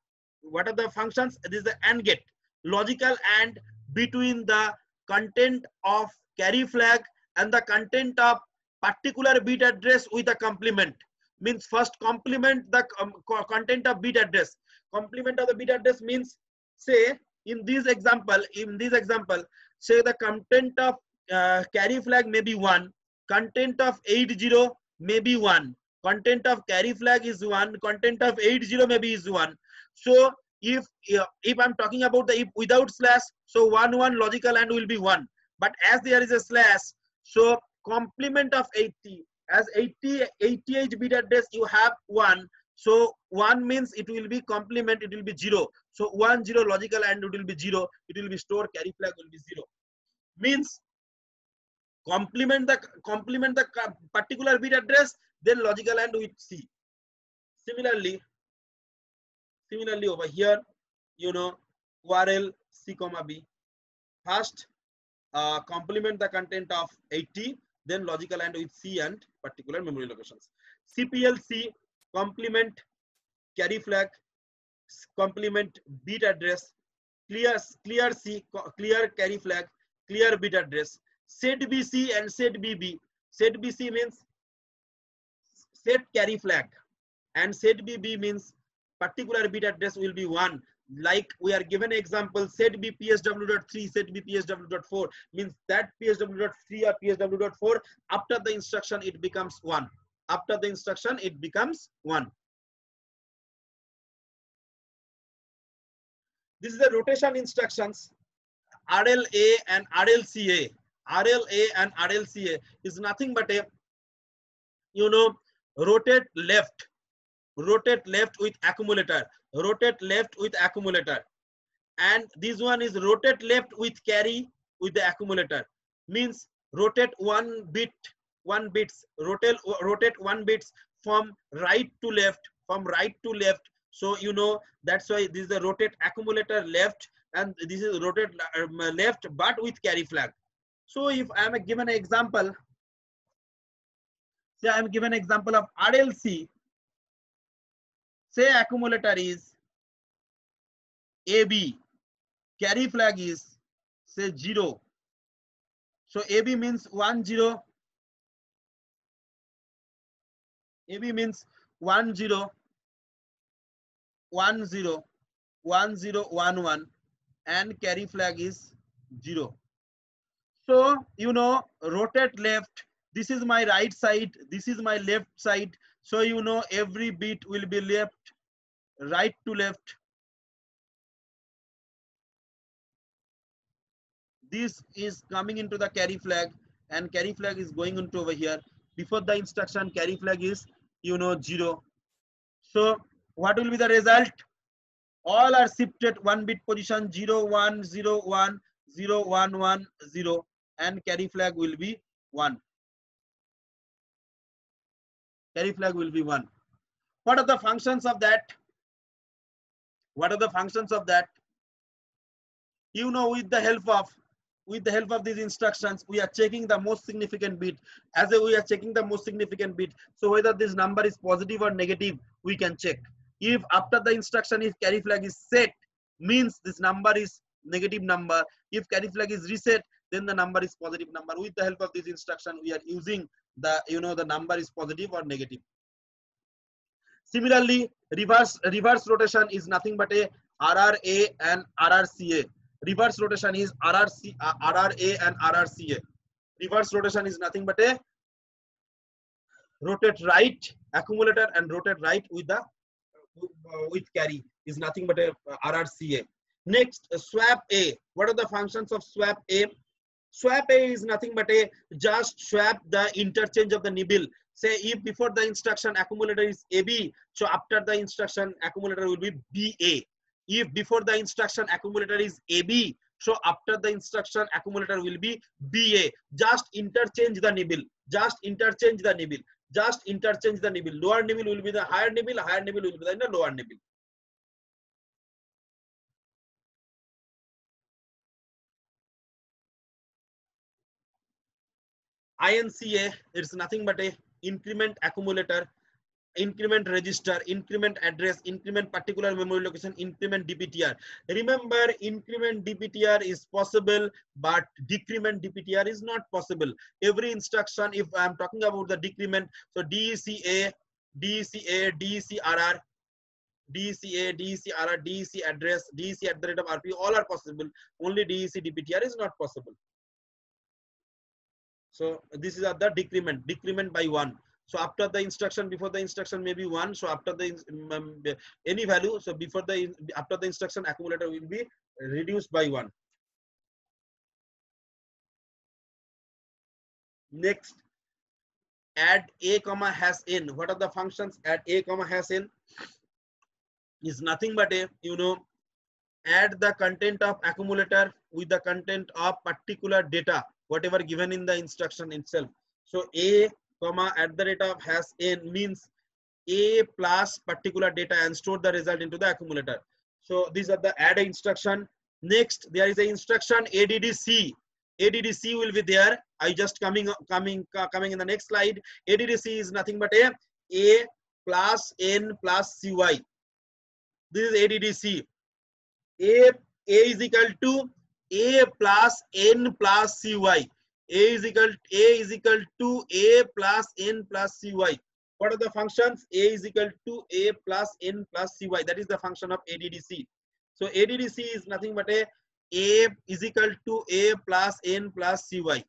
what are the functions? This is the AND gate, logical AND between the content of carry flag and the content of particular bit address with a complement. Means first complement the um, content of bit address. Complement of the bit address means, say in this example, in this example, say the content of uh, carry flag may be one, content of eighty may be one, content of carry flag is one, content of eighty maybe is one. So if uh, if I'm talking about the if without slash, so one one logical AND will be one. But as there is a slash, so complement of eighty, as eighty, eighty-eight bit address you have one, so one means it will be complement, it will be zero. So one zero logical AND it will be zero, it will be stored, carry flag will be zero. Means complement the complement the particular bit address, then logical AND with C. Similarly, similarly over here, you know, U R L C comma B. First, uh, complement the content of eighty, then logical AND with C and particular memory locations. C P L C complement carry flag, complement bit address, clear clear C, clear carry flag, clear bit address. Set B C and set B B. Set B C means set carry flag, and set B B means particular bit address will be one. Like we are given example, set B P S W dot three, set B P S W dot four means that P S W dot three or P S W dot four, after the instruction it becomes one. After the instruction it becomes one. This is the rotation instructions, R L A and R L C A. R L A and R L C A is nothing but a, you know, rotate left, rotate left with accumulator, rotate left with accumulator, and this one is rotate left with carry with the accumulator. Means rotate one bit, one bits, rotate rotate one bits from right to left, from right to left. So you know that's why this is the rotate accumulator left, and this is rotate left but with carry flag. So if I am given an example, say I am given an example of R L C, say accumulator is A B, carry flag is say zero. So A B means one zero, A B means one zero, one zero, one zero, one one, and carry flag is zero. So you know, rotate left, this is my right side, this is my left side. So you know every bit will be left, right to left. This is coming into the carry flag, and carry flag is going into over here. Before the instruction, carry flag is, you know, zero. So what will be the result? All are shifted one bit position, zero, one, zero, one, zero, one, one, zero, and carry flag will be one. Carry flag will be one. What are the functions of that? What are the functions of that? You know, with the help of with the help of these instructions, we are checking the most significant bit. As we are checking the most significant bit, so whether this number is positive or negative, we can check. If after the instruction, if carry flag is set, means this number is negative number. If carry flag is reset, then the number is positive number. With the help of this instruction, we are using the, you know, the number is positive or negative. Similarly, reverse reverse rotation is nothing but a R R A and R R C A. Reverse rotation is R R C, uh, R R A and R R C A. Reverse rotation is nothing but a rotate right accumulator and rotate right with the uh, with carry is nothing but a uh, R R C A. Next, uh, swap A. What are the functions of swap A? Swap A is nothing but a just swap the interchange of the nibble. Say if before the instruction accumulator is A B, so after the instruction accumulator will be B A. If before the instruction accumulator is A B, so after the instruction accumulator will be B A. Just interchange the nibble. Just interchange the nibble. Just interchange the nibble. Lower nibble will be the higher nibble. Higher nibble will be the lower nibble. I N C A, it's nothing but a increment accumulator. increment register, increment address, increment particular memory location, increment D P T R. Remember, increment D P T R is possible, but decrement D P T R is not possible. Every instruction, if I'm talking about the decrement, so D E C A, D E C A, D E C R R, D E C A, D E C R R, D E C address, D E C at the rate of R P, all are possible. Only D E C D P T R is not possible. So this is the decrement, decrement by one. So after the instruction, before the instruction may be one. So after the um, any value, so before the after the instruction, accumulator will be reduced by one. Next, add a comma hash n. What are the functions? Add a comma hash n is nothing but a, you know, add the content of accumulator with the content of particular data, whatever given in the instruction itself. So a comma at the rate of hash n means a plus particular data and store the result into the accumulator. So these are the add instruction. Next, there is a instruction A D D C. A D D C will be there. I just coming coming coming in the next slide. A D D C is nothing but a a plus n plus cy. This is A D D C. A, a is equal to a plus n plus cy. A is equal a is equal to a plus n plus cy. What are the functions? A is equal to a plus n plus cy. That is the function of A D D C. So A D D C is nothing but a a is equal to a plus n plus cy.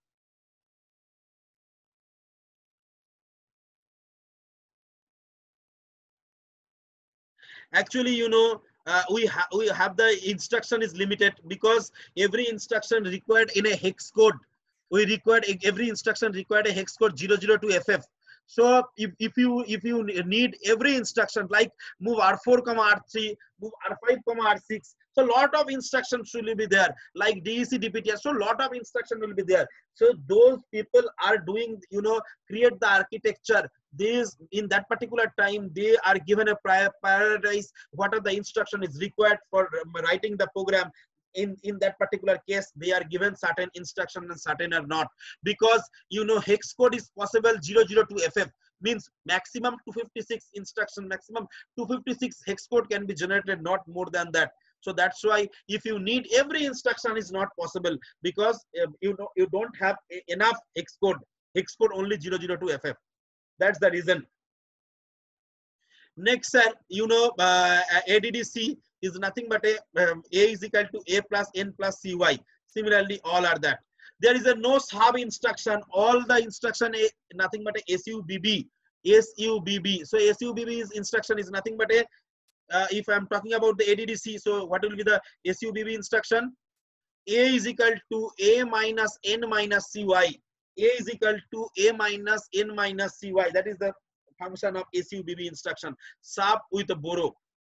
Actually, you know, uh, we have we have the instruction is limited because every instruction required in a hex code. We required every instruction required a hex code zero zero two F F. So if, if you if you need every instruction like move R four comma R three, move R five comma R six, so lot of instructions will be there like D E C D P T R. So lot of instruction will be there. So those people are doing, you know, create the architecture. These in that particular time they are given a prior prioritize what are the instruction is required for writing the program. In in that particular case they are given certain instruction and certain are not, because you know hex code is possible zero zero two F F means maximum two fifty-six instruction, maximum two fifty-six hex code can be generated, not more than that. So that's why if you need every instruction is not possible, because uh, you know you don't have enough hex code. Hex code only zero zero two F F. That's the reason. Next, sir, you know, uh, A D D C is nothing but a um, a is equal to a plus n plus cy. Similarly, all are that. There is a no sub instruction. All the instruction a nothing but a subb. Subb. So subb is instruction is nothing but a. Uh, if I am talking about the A D D C, so what will be the subb instruction? A is equal to a minus n minus cy. A is equal to a minus n minus cy. That is the function of subb instruction. Sub with a borrow.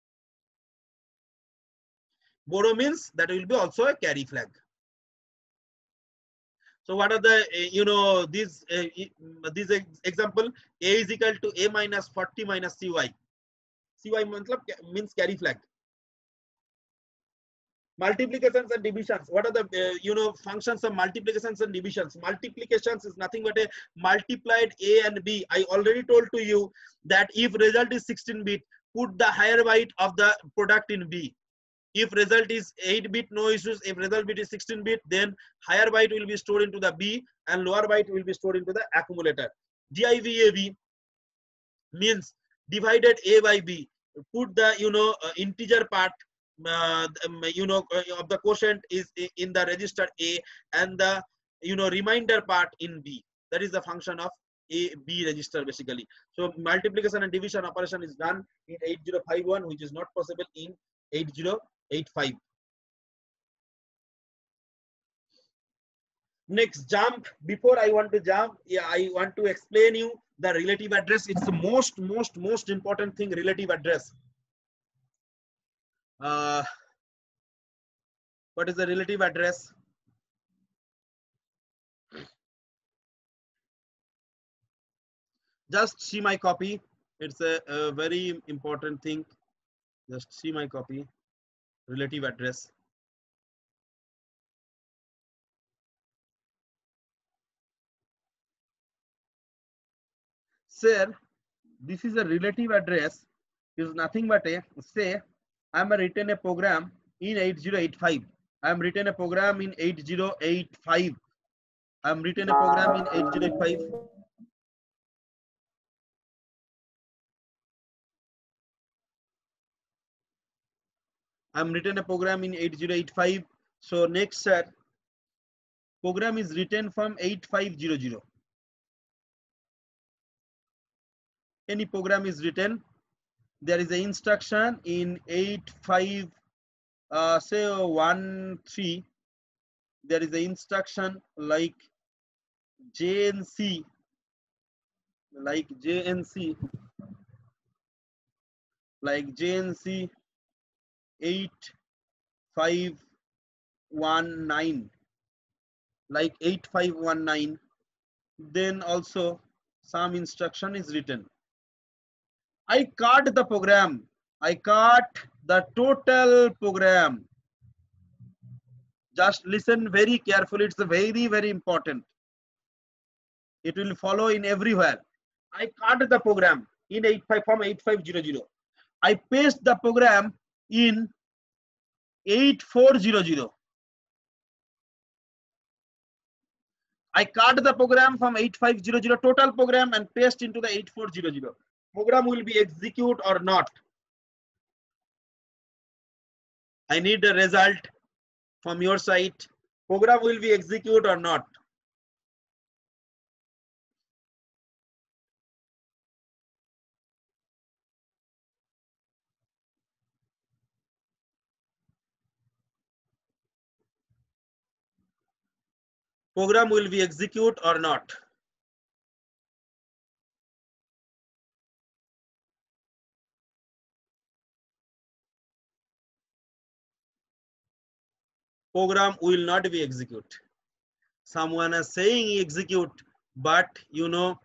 Borrow means that will be also a carry flag. So what are the uh, you know these uh, this example? A is equal to a minus forty minus cy. Cy means carry flag. Multiplications and divisions. What are the uh, you know functions of multiplications and divisions? Multiplications is nothing but a multiplied a and b. I already told to you that if result is sixteen bit, put the higher byte of the product in b. If result is eight bit, no issues. If result bit is sixteen bit, then higher byte will be stored into the b and lower byte will be stored into the accumulator. Div means divided a by b. Put the you know uh, integer part uh, you know uh, of the quotient is in the register a and the you know remainder part in b. That is the function of a b register basically. So multiplication and division operation is done in eight zero five one, which is not possible in eight zero eight five. Next, jump. Before I want to jump, yeah, I want to explain you the relative address. It's the most most most important thing, relative address. Uh, what is the relative address? Just see my copy. It's a, a very important thing. Just see my copy. Relative address. Sir, this is a relative address, is nothing but a, say I am written a program in eight zero eight five. I am written a program in eight zero eight five. I am written a program in eight zero eight five. I am written a program in eight zero eight five. So next, sir, program is written from eight five zero zero. Any program is written. There is an instruction in eight five, uh, say one three. There is an instruction like J N C, like J N C, like J N C eight five one nine, like eight five one nine. Then also some instruction is written. I cut the program. I cut the total program. Just listen very carefully. It's very, very important. It will follow in everywhere. I cut the program in eight five from eight five zero zero. I paste the program in eight four zero zero. I cut the program from eight five zero zero total program and paste into the eight four zero zero. Program will be execute or not. I need the result from your side. Program will be execute or not. Program will be execute or not. Program will not be execute. Someone is saying execute, but you know,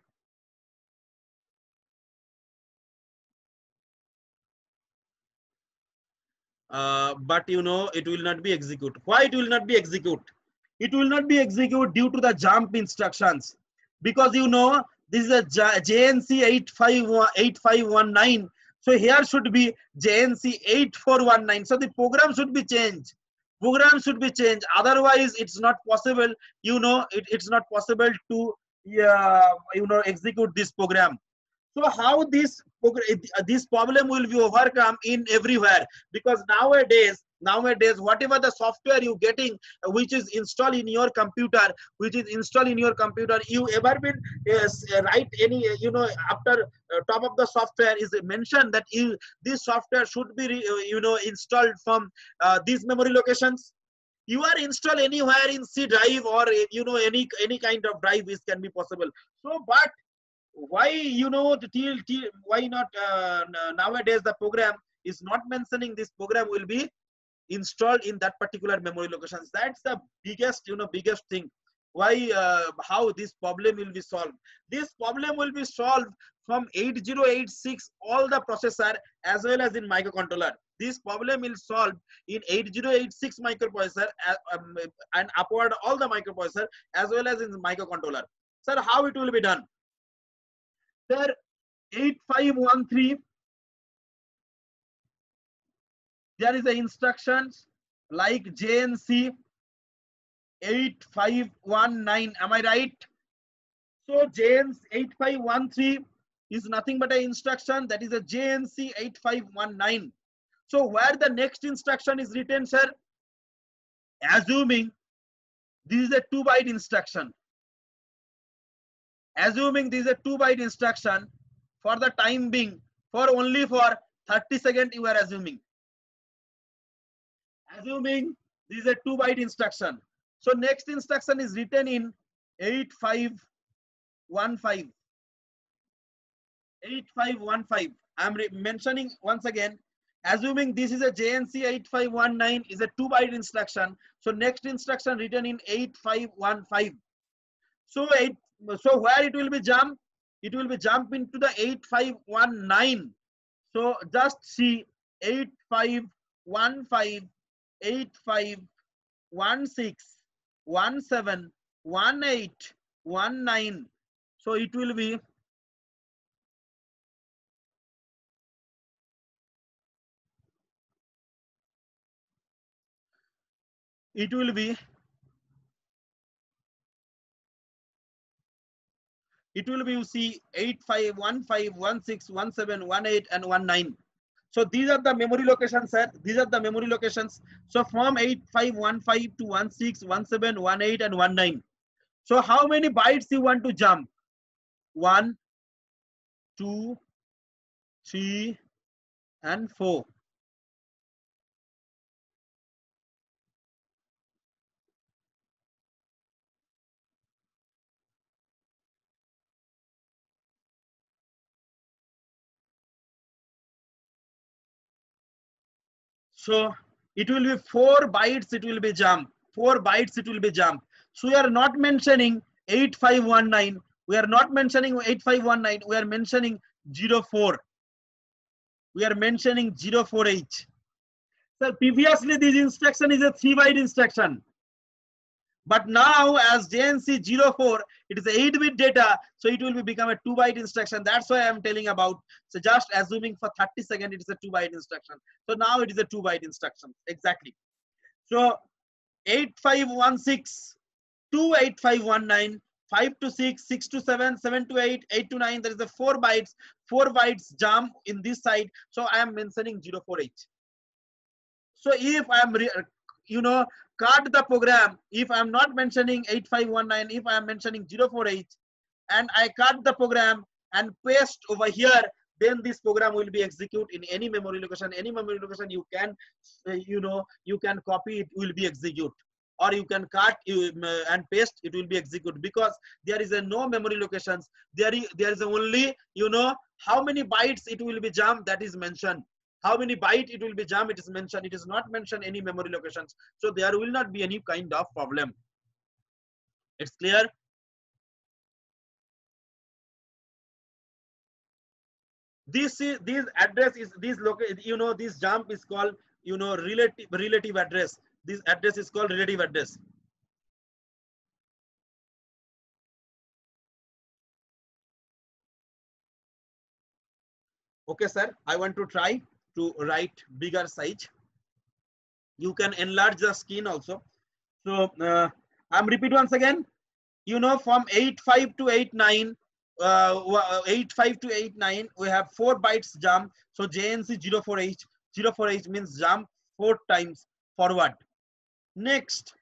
uh, but you know, it will not be execute. Why it will not be execute? It will not be execute due to the jump instructions, because you know this is a J N C eight five one nine. So here should be J N C eight four one nine. So the program should be changed. Program should be changed. Otherwise, it's not possible. You know, it, it's not possible to uh, you know execute this program. So how this this problem will be overcome in everywhere, because nowadays nowadays whatever the software you getting which is installed in your computer which is installed in your computer you ever been yes, write any you know after uh, top of the software is mentioned that you this software should be you know installed from uh, these memory locations. You are installed anywhere in C drive or you know any any kind of drive is can be possible. So but why you know the till, till, why not uh, nowadays the program is not mentioning this program will be installed in that particular memory locations. That's the biggest you know biggest thing why uh, how this problem will be solved. This problem will be solved from eight zero eight six all the processor as well as in microcontroller. This problem will solve in eight zero eight six microprocessor uh, um, and upward all the microprocessor as well as in the microcontroller. Sir, how it will be done? Sir, eight five one three, there is a instructions like J N C eight five one nine. Am I right? So J N C eight five one three is nothing but an instruction that is a J N C eight five one nine. So where the next instruction is written, sir? Assuming this is a two byte instruction. Assuming this is a two byte instruction for the time being, for only for thirty seconds you are assuming. Assuming this is a two byte instruction. So next instruction is written in eight five one five. eight five one five. I am mentioning once again, assuming this is a J N C eight five one nine is a two byte instruction. So next instruction written in eight five one five. So eight, so where it will be jump? It will be jump into the eight five one nine. So just see eight five one five, eight five one six, one seven, one eight, one nine. So it will be it will be it will be, you see, eight five one five one six one seven one eight and one nine. So these are the memory locations, sir. These are the memory locations. So from eight five one five to one six one seven one eight and one nine. So how many bytes you want to jump? One, two, three, and four. So it will be four bytes, it will be jump. Four bytes, it will be jump. So we are not mentioning eight five one nine. We are not mentioning eight five one nine. We are mentioning zero four. We are mentioning zero four H. So previously this instruction is a three byte instruction. But now as J N C zero four, it is eight bit data, so it will be become a two byte instruction. That's why I am telling about. So just assuming for thirty seconds, it is a two byte instruction. So now it is a two byte instruction, exactly. So eight five one six, two eight five one nine, five to six, six to seven, seven to eight, eight to nine, there is a four bytes, four bytes jump in this side. So I am mentioning zero four H. So if I am, you know, cut the program, if I am not mentioning eight five one nine, if I am mentioning zero four H, and I cut the program and paste over here, then this program will be executed in any memory location. Any memory location you can, uh, you know, you can copy, it will be executed. Or you can cut you, uh, and paste, it will be executed, because there is a no memory locations. There is, there is only, you know, how many bytes it will be jumped, that is mentioned. How many byte it will be jump, it is mentioned. It is not mentioned any memory locations. So there will not be any kind of problem. It's clear? This is, this address is, this location, you know, this jump is called, you know, relative relative address. This address is called relative address. Okay, sir, I want to try to write bigger size. You can enlarge the screen also. So uh, I'm repeat once again. You know, from eight five to eight nine, uh, eight five to eight nine, we have four bytes jump. So J N C zero four H. zero four H means jump four times forward. Next,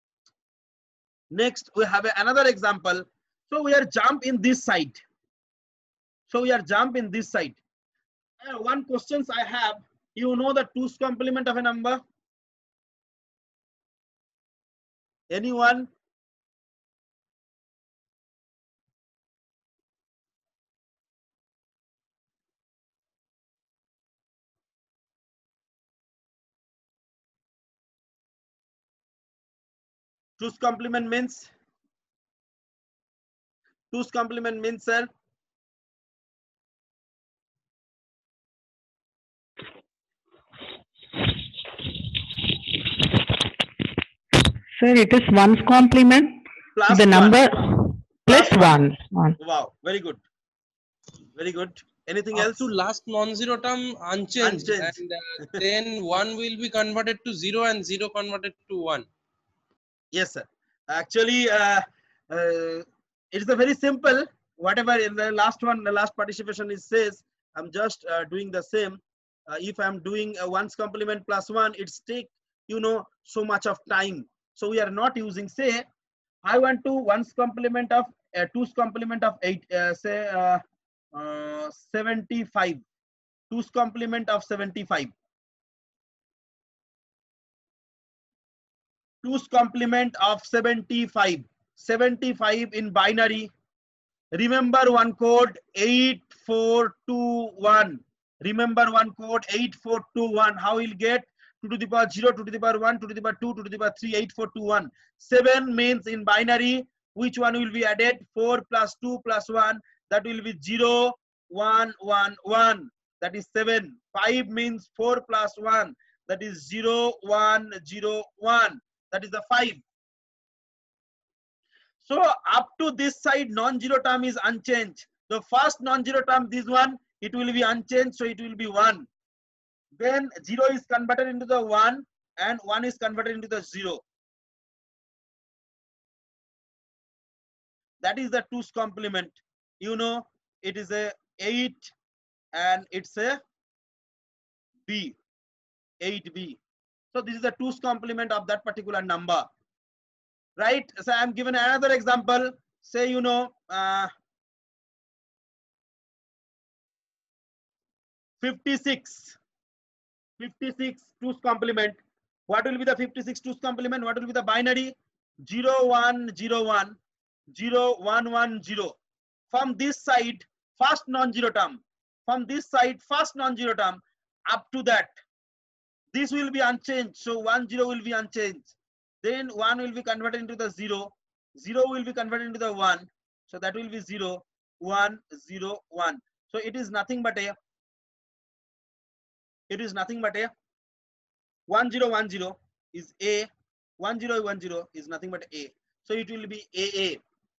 next we have another example. So we are jump in this side. So we are jump in this side. Uh, one questions I have. You know the two's complement of a number? Anyone? Two's complement means? Two's complement means, sir? Sir, it is one's complement. Plus The one. number plus Plus one. one. Wow, very good. Very good. Anything Up else? to last non-zero term unchanged, Unchanged. and uh, then one will be converted to zero and zero converted to one. Yes, sir. Actually, uh, uh, it's a very simple. Whatever in the last one, the last participation is says, I'm just uh, doing the same. Uh, if I'm doing a one's complement plus one, it's take, you know, so much of time. So we are not using, say, I want to one's complement of uh, two's complement of eight, uh, say uh, uh, seventy-five. Two's complement of seventy-five. Two's complement of seventy-five. seventy-five in binary. Remember one code eight four two one. Remember one code eight four two one. How we'll get two to the power zero, two to the power one, two to the power two, two to the power three, eight four two one. seven means in binary. Which one will be added? four plus two plus one. That will be zero, one, one, one. That is seven. five means four plus one. That is zero, one, zero, one. That is the five. So up to this side, non-zero term is unchanged. The first non-zero term, this one, it will be unchanged, so it will be one. Then zero is converted into the one, and one is converted into the zero. that is the twos complement. You know, it is a eight and it's a B, eight B. So this is the twos complement of that particular number, right? So I'm given another example. Say, you know, uh, fifty-six, fifty-six twos complement. What will be the fifty-six twos complement? What will be the binary? zero one zero one, zero one one zero. From this side, first non-zero term. From this side, first non-zero term up to that. This will be unchanged. So one zero will be unchanged. Then one will be converted into the zero. Zero will be converted into the one. So that will be zero, one, zero, one. So it is nothing but a, it is nothing but a one zero one zero is A, one zero one zero is nothing but A. So it will be A A.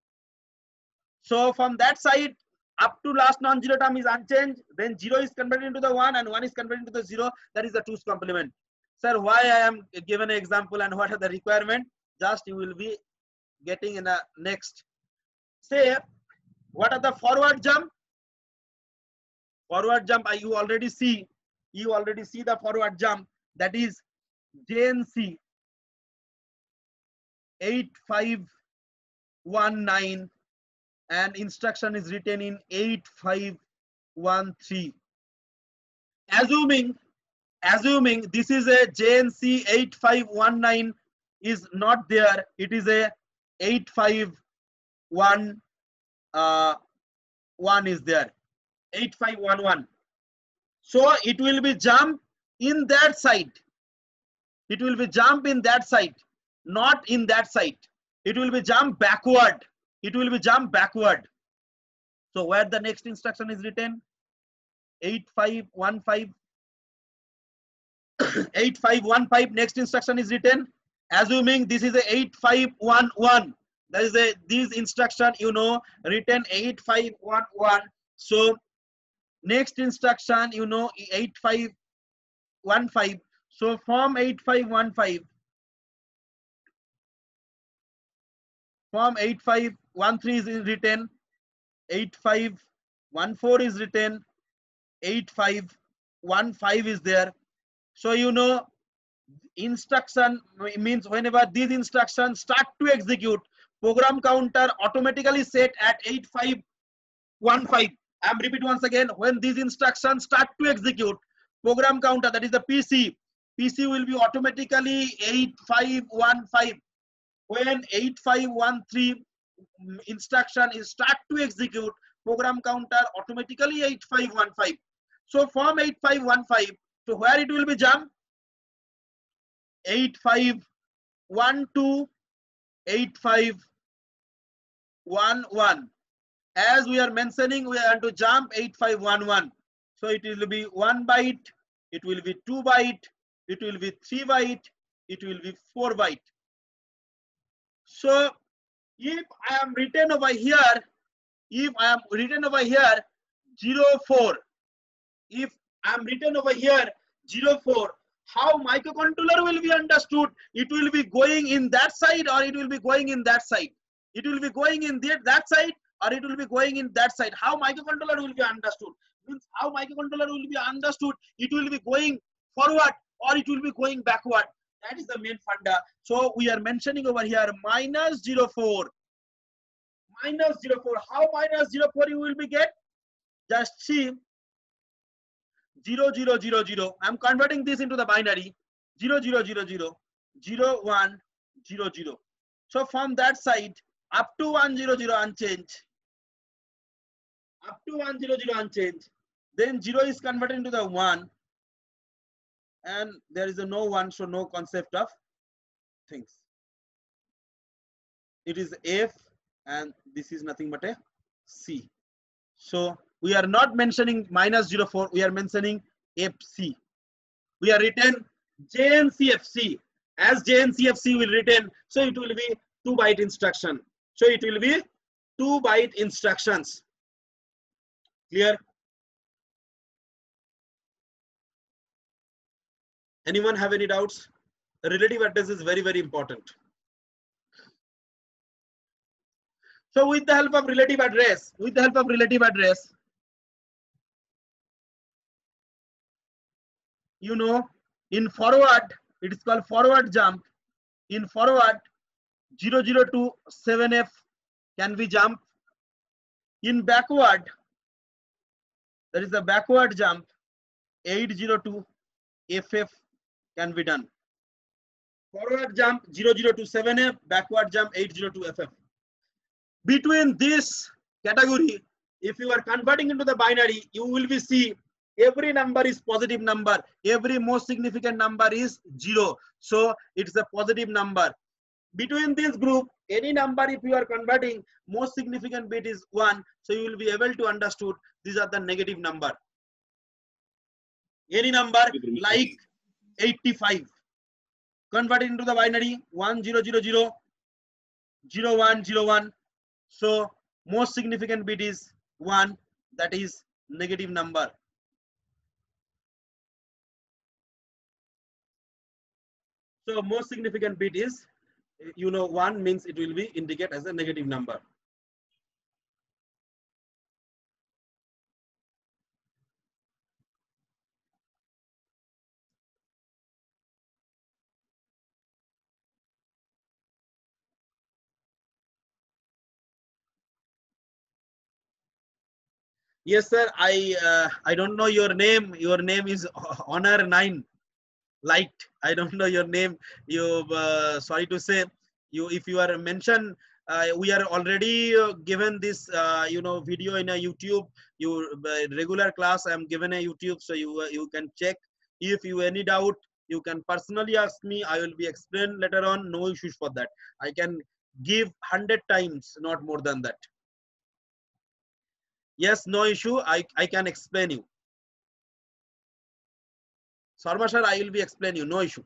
So from that side up to last non-zero term is unchanged. Then zero is converted into the one and one is converted into the zero. That is the twos complement. Sir, why I am given an example and what are the requirement? Just you will be getting in the next. Say, what are the forward jump? Forward jump, you already see. You already see the forward jump. That is J N C eight five one nine and instruction is written in eight five one three. Assuming, assuming this is a J N C eight five one nine is not there, it is a eight five one uh, one is there, eight five one one. So it will be jump in that side. It will be jump in that side, not in that side. It will be jump backward. It will be jump backward. So where the next instruction is written, eight five one five, eight five one five, next instruction is written, assuming this is a eight five one one. That is a, this instruction, you know, written eight five one one. So next instruction, you know, eight five one five. So from eight five one five, from eight five one three is written, eight five one four is written, eight five one five is there. So you know, instruction means whenever these instructions start to execute, program counter automatically set at eight five one five. I am repeat once again, when these instructions start to execute, program counter, that is the P C, P C will be automatically eight five one five. When eight five one three instruction is start to execute, program counter automatically eight five one five. So from eight five one five to where it will be jump, eight five one two, eight five one one. As we are mentioning, we are to jump eight five one one. So it will be one byte, it will be two byte, it will be three byte, it will be four byte. So if I am written over here, if I am written over here zero four, if I am written over here zero four, how microcontroller will be understood? It will be going in that side or it will be going in that side? It will be going in that, that side or it will be going in that side. How microcontroller will be understood? Means how microcontroller will be understood? It will be going forward or it will be going backward. That is the main funda. So we are mentioning over here minus zero four. Minus zero four. How minus zero four you will be get? Just see zero zero zero zero. I'm converting this into the binary. zero zero zero zero, zero one zero zero. So from that side up to one zero zero unchanged. Up to one zero zero unchanged. Then zero is converted into the one. And there is a no one, so no concept of things. It is F and this is nothing but a C. So we are not mentioning minus zero four, we are mentioning F C. We are written J N C F C. As J N C F C will written, so it will be two byte instruction. So it will be two byte instructions. Clear? Anyone have any doubts? The relative address is very, very important. So with the help of relative address, with the help of relative address, you know, in forward, it is called forward jump. In forward, zero zero two seven F can be jump. In backward, there is a backward jump, eight zero two F F can be done. Forward jump zero zero two seven F, backward jump eight zero two F F. Between this category, if you are converting into the binary, you will be see every number is positive number. Every most significant number is zero. So it's a positive number. Between this group, any number if you are converting, most significant bit is one. So you will be able to understood these are the negative number. Any number like eighty-five. Converted into the binary one zero zero zero zero one zero one. So most significant bit is one, that is negative number. So most significant bit is, you know, one means it will be indicate as a negative number. Yes, sir. I uh, I don't know your name. Your name is Honor Nine Light. I don't know your name. You uh, sorry to say, you if you are mentioned, uh, we are already uh, given this uh, you know video in a YouTube. You uh, regular class. I am given a YouTube, so you uh, you can check. If you any doubt, you can personally ask me. I will be explain later on. No issues for that. I can give hundred times, not more than that. Yes, no issue. I, I can explain you. Sarma sir, I will be explain you. No issue.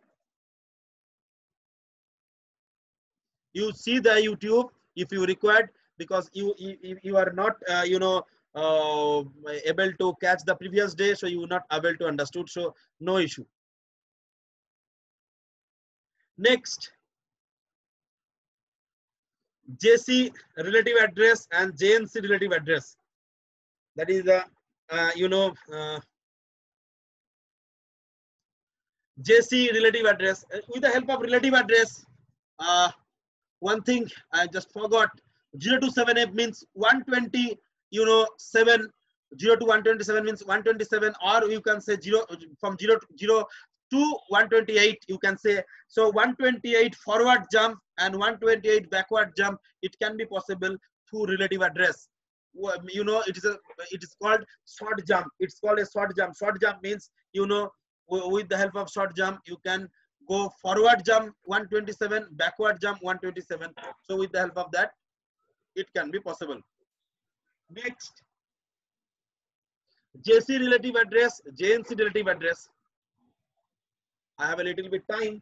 You see the YouTube if you required, because you you, you are not uh, you know uh, able to catch the previous day, so you are not able to understood. So no issue. Next, J C relative address and J N C relative address. That is the uh, you know uh, J C relative address. With the help of relative address, uh, one thing I just forgot. zero to seven F means one twenty. You know seven. zero to one twenty-seven means one twenty-seven, or you can say zero from zero to zero to one twenty-eight. You can say so. one twenty-eight forward jump and one twenty-eight backward jump. It can be possible through relative address. You know, it is a it is called short jump. It's called a short jump. Short jump means, you know, with the help of short jump you can go forward jump one twenty-seven, backward jump one twenty-seven. So with the help of that, it can be possible. Next, J C relative address, J N C relative address. I have a little bit time,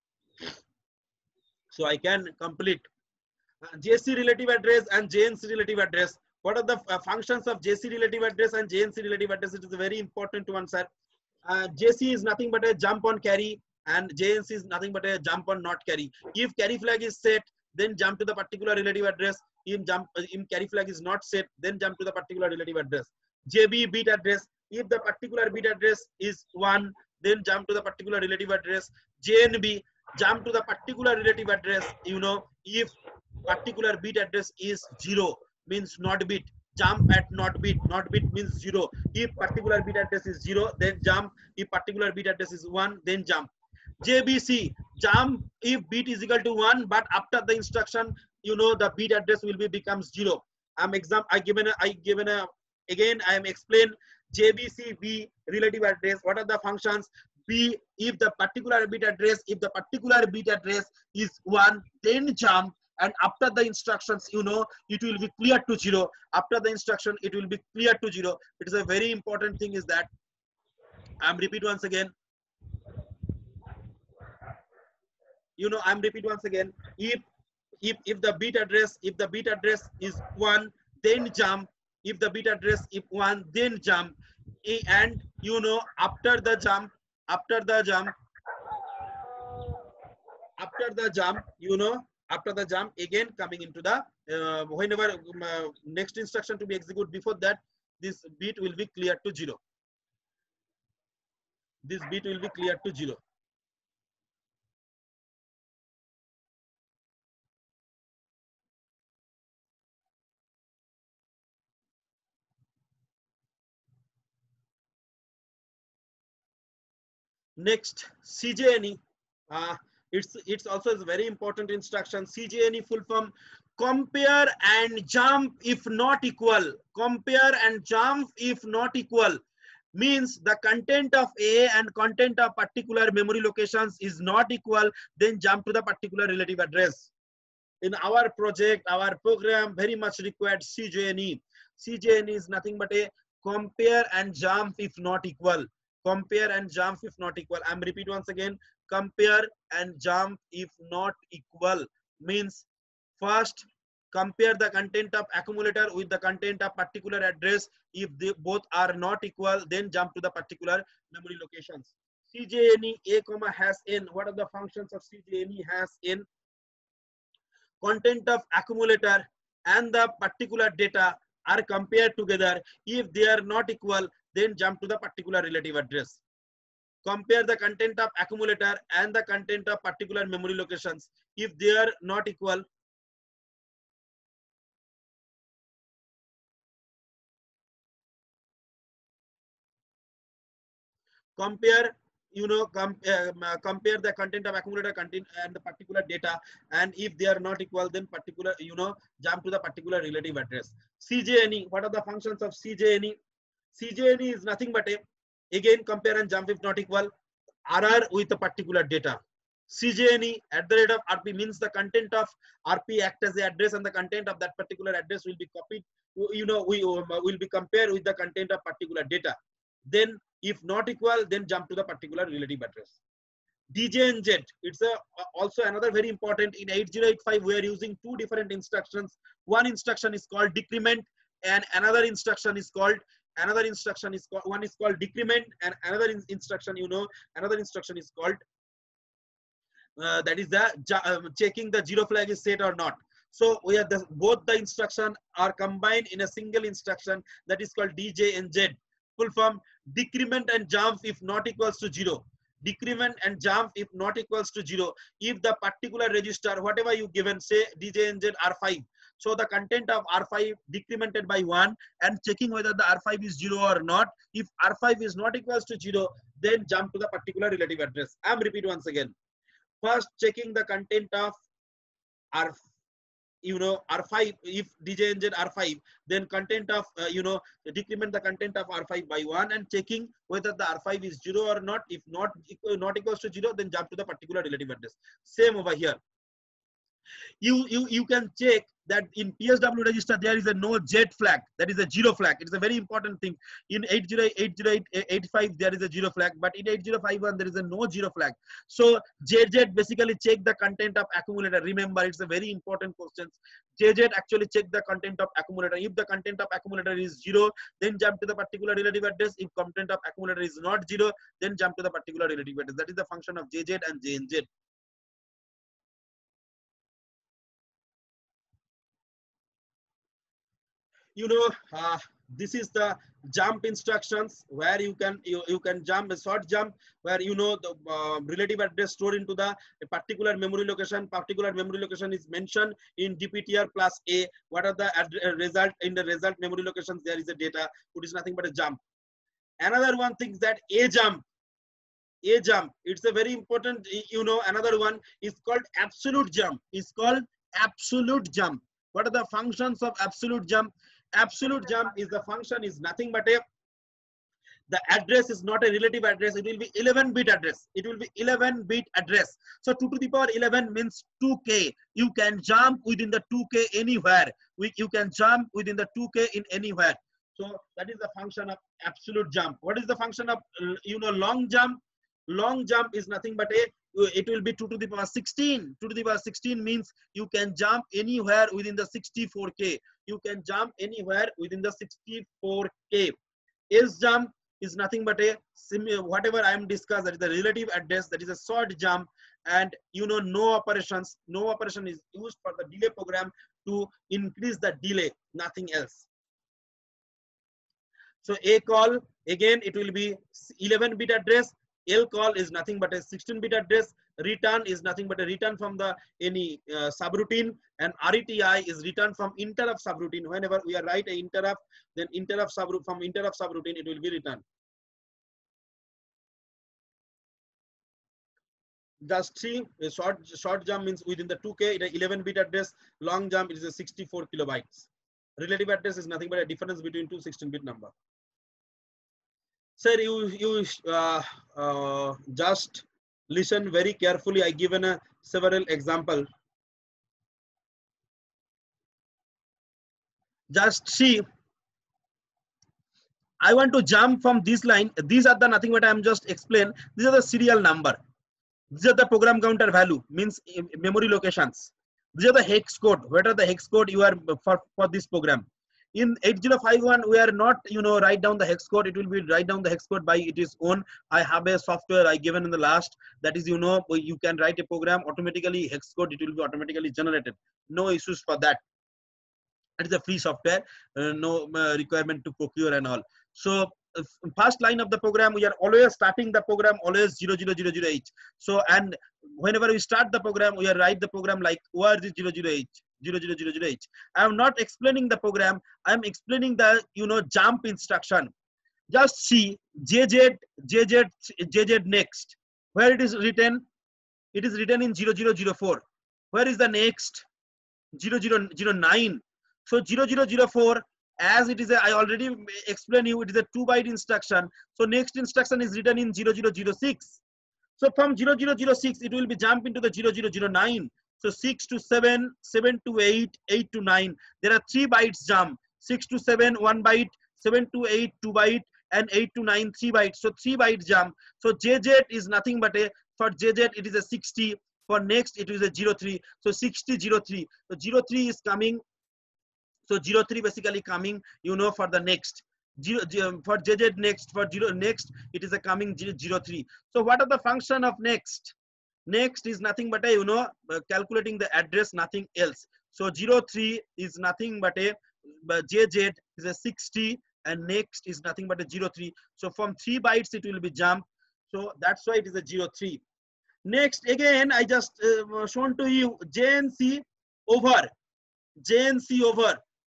so I can complete. Uh, J C relative address and J N C relative address. What are the uh, functions of J C relative address and J N C relative address? It is very important to answer. Uh, J C is nothing but a jump on carry, and J N C is nothing but a jump on not carry. If carry flag is set, then jump to the particular relative address. If jump, if carry flag is not set, then jump to the particular relative address. J B bit address. If the particular bit address is one, then jump to the particular relative address. J N B, jump to the particular relative address. You know, if particular bit address is zero, means not bit. Jump at not bit. Not bit means zero. If particular bit address is zero, then jump. If particular bit address is one, then jump. J B C, jump if bit is equal to one, but after the instruction, you know, the bit address will be becomes zero. I'm exam. I given a. I given a. Again, I am explain J B C B relative address. What are the functions? B, if the particular bit address, if the particular bit address is one, then jump. And after the instructions, you know, it will be clear to zero. After the instruction, it will be clear to zero. It is a very important thing is that, I'm repeat once again. You know, I'm repeat once again. If if if the bit address, if the bit address is one, then jump. If the bit address if one, then jump. And you know, after the jump, after the jump, after the jump, you know, After the jump, again coming into the uh, whenever um, uh, next instruction to be executed, before that this bit will be cleared to zero. This bit will be cleared to zero. Next, C J N E. Uh, it's it's also a very important instruction. C J N E full form: compare and jump if not equal. Compare and jump if not equal means the content of A and content of particular memory locations is not equal. Then jump to the particular relative address. In our project, our program very much required C J N E. C J N E is nothing but a compare and jump if not equal. Compare and jump if not equal. I'm repeat once again. Compare and jump if not equal means first compare the content of accumulator with the content of particular address. If they both are not equal, then jump to the particular memory locations. C J N E A comma has n. What are the functions of C J N E has n? Content of accumulator and the particular data are compared together. If they are not equal, then jump to the particular relative address. Compare the content of accumulator and the content of particular memory locations. If they are not equal, compare you know com uh, compare the content of accumulator content and the particular data, and if they are not equal, then particular you know jump to the particular relative address. C J N E, what are the functions of C J N E? C J N E is nothing but a, again compare and jump if not equal, R R with the particular data. C J N E at the rate of R P means the content of R P act as the address, and the content of that particular address will be copied, you know we um, will be compared with the content of particular data. Then if not equal, then jump to the particular relative address. D J and Z, it's a also another very important. In eight zero eight five we are using two different instructions. One instruction is called decrement and another instruction is called another instruction is called one is called decrement, and another in, instruction you know another instruction is called uh, that is the uh, checking the zero flag is set or not. So we are the, both the instruction are combined in a single instruction, that is called D J and Z. Full form: decrement and jump if not equals to zero. Decrement and jump if not equals to zero. If the particular register, whatever you given, say D J and Z R five, so the content of R five decremented by one and checking whether the R five is zero or not. If R five is not equals to zero, then jump to the particular relative address. I'm repeat once again. First checking the content of R you know R five. If D J and Z R five, then content of uh, you know decrement the content of R five by one and checking whether the R five is zero or not. If not equal, not equals to zero, then jump to the particular relative address. Same over here. You you you can check that in P S W register there is a no Z flag, that is a zero flag. It is a very important thing. In eight zero eight zero eight five there is a zero flag, but in eight zero five one there is a no zero flag. So J Z basically check the content of accumulator. Remember, it's a very important question. J Z actually check the content of accumulator. If the content of accumulator is zero, then jump to the particular relative address. If content of accumulator is not zero, then jump to the particular relative address. That is the function of J Z and J N Z. You know, uh, this is the jump instructions where you can you, you can jump a short jump where you know the uh, relative address stored into the a particular memory location. Particular memory location is mentioned in D P T R plus A. What are the uh, result in the result memory locations? There is a data, which is nothing but a jump. Another one thing that a jump. A jump. It's a very important. You know, another one is called absolute jump. It's called absolute jump. What are the functions of absolute jump? Absolute jump is the function is nothing but a the address is not a relative address. It will be eleven bit address. It will be eleven bit address. So two to the power eleven means two K. You can jump within the two K anywhere. We, you can jump within the two K in anywhere. So that is the function of absolute jump. What is the function of you know long jump? Long jump is nothing but a it will be two to the power sixteen. two to the power sixteen means you can jump anywhere within the sixty-four K. You can jump anywhere within the sixty-four K. S jump is nothing but a sim whatever I am discussed, that is the relative address, that is a short jump, and you know no operations, no operation is used for the delay program to increase the delay, nothing else. So A call again it will be eleven bit address, L call is nothing but a sixteen bit address, return is nothing but a return from the any uh, subroutine, and R E T I is return from interrupt subroutine. Whenever we are write a interrupt, then interrupt subroutine, from interrupt subroutine it will be returned. Just see, a short short jump means within the two K, it is eleven bit address, long jump is a sixty-four kilobytes. Relative address is nothing but a difference between two sixteen bit number. Sir, you you uh, uh, just listen very carefully. I given a several example. Just see. I want to jump from this line. These are the nothing but I am just explain. These are the serial number. These are the program counter value, means memory locations. These are the hex code. What are the hex code you are for, for this program? In eight zero five one, we are not, you know, write down the hex code. It will be write down the hex code by its own. I have a software I given in the last. That is, you know, you can write a program automatically, hex code, it will be automatically generated. No issues for that. It is a free software, uh, no uh, requirement to procure and all. So uh, first line of the program, we are always starting the program always zero zero zero zero H. So and whenever we start the program, we are write the program like org zero zero H. zero zero zero zero H. I am not explaining the program. I am explaining the, you know, jump instruction. Just see J Z, J Z, J Z next. Where it is written? It is written in zero zero zero four. Where is the next? zero zero zero nine. So zero zero zero four, as it is a, I already explained you, it is a two byte instruction. So next instruction is written in zero zero zero six. So from zero zero zero six, it will be jump into the zero zero zero nine. So six to seven, seven to eight, eight to nine. There are three bytes jump. six to seven, one byte, seven to eight, two byte, and eight to nine, three bytes. So three byte jump. So J Z is nothing but a, for J Z it is a sixty. For next it is a zero three. So sixty, zero three. So zero three is coming. So zero three basically coming, you know, for the next. Zero, for J Z next, for zero next, it is a coming zero three. So what are the function of next? Next is nothing but a, you know, uh, calculating the address, nothing else. So zero three is nothing but a, but J Z is a sixty, and next is nothing but a zero three. So from three bytes it will be jump. So that's why it is a zero three. Next again, I just uh, shown to you J N C over, J N C over.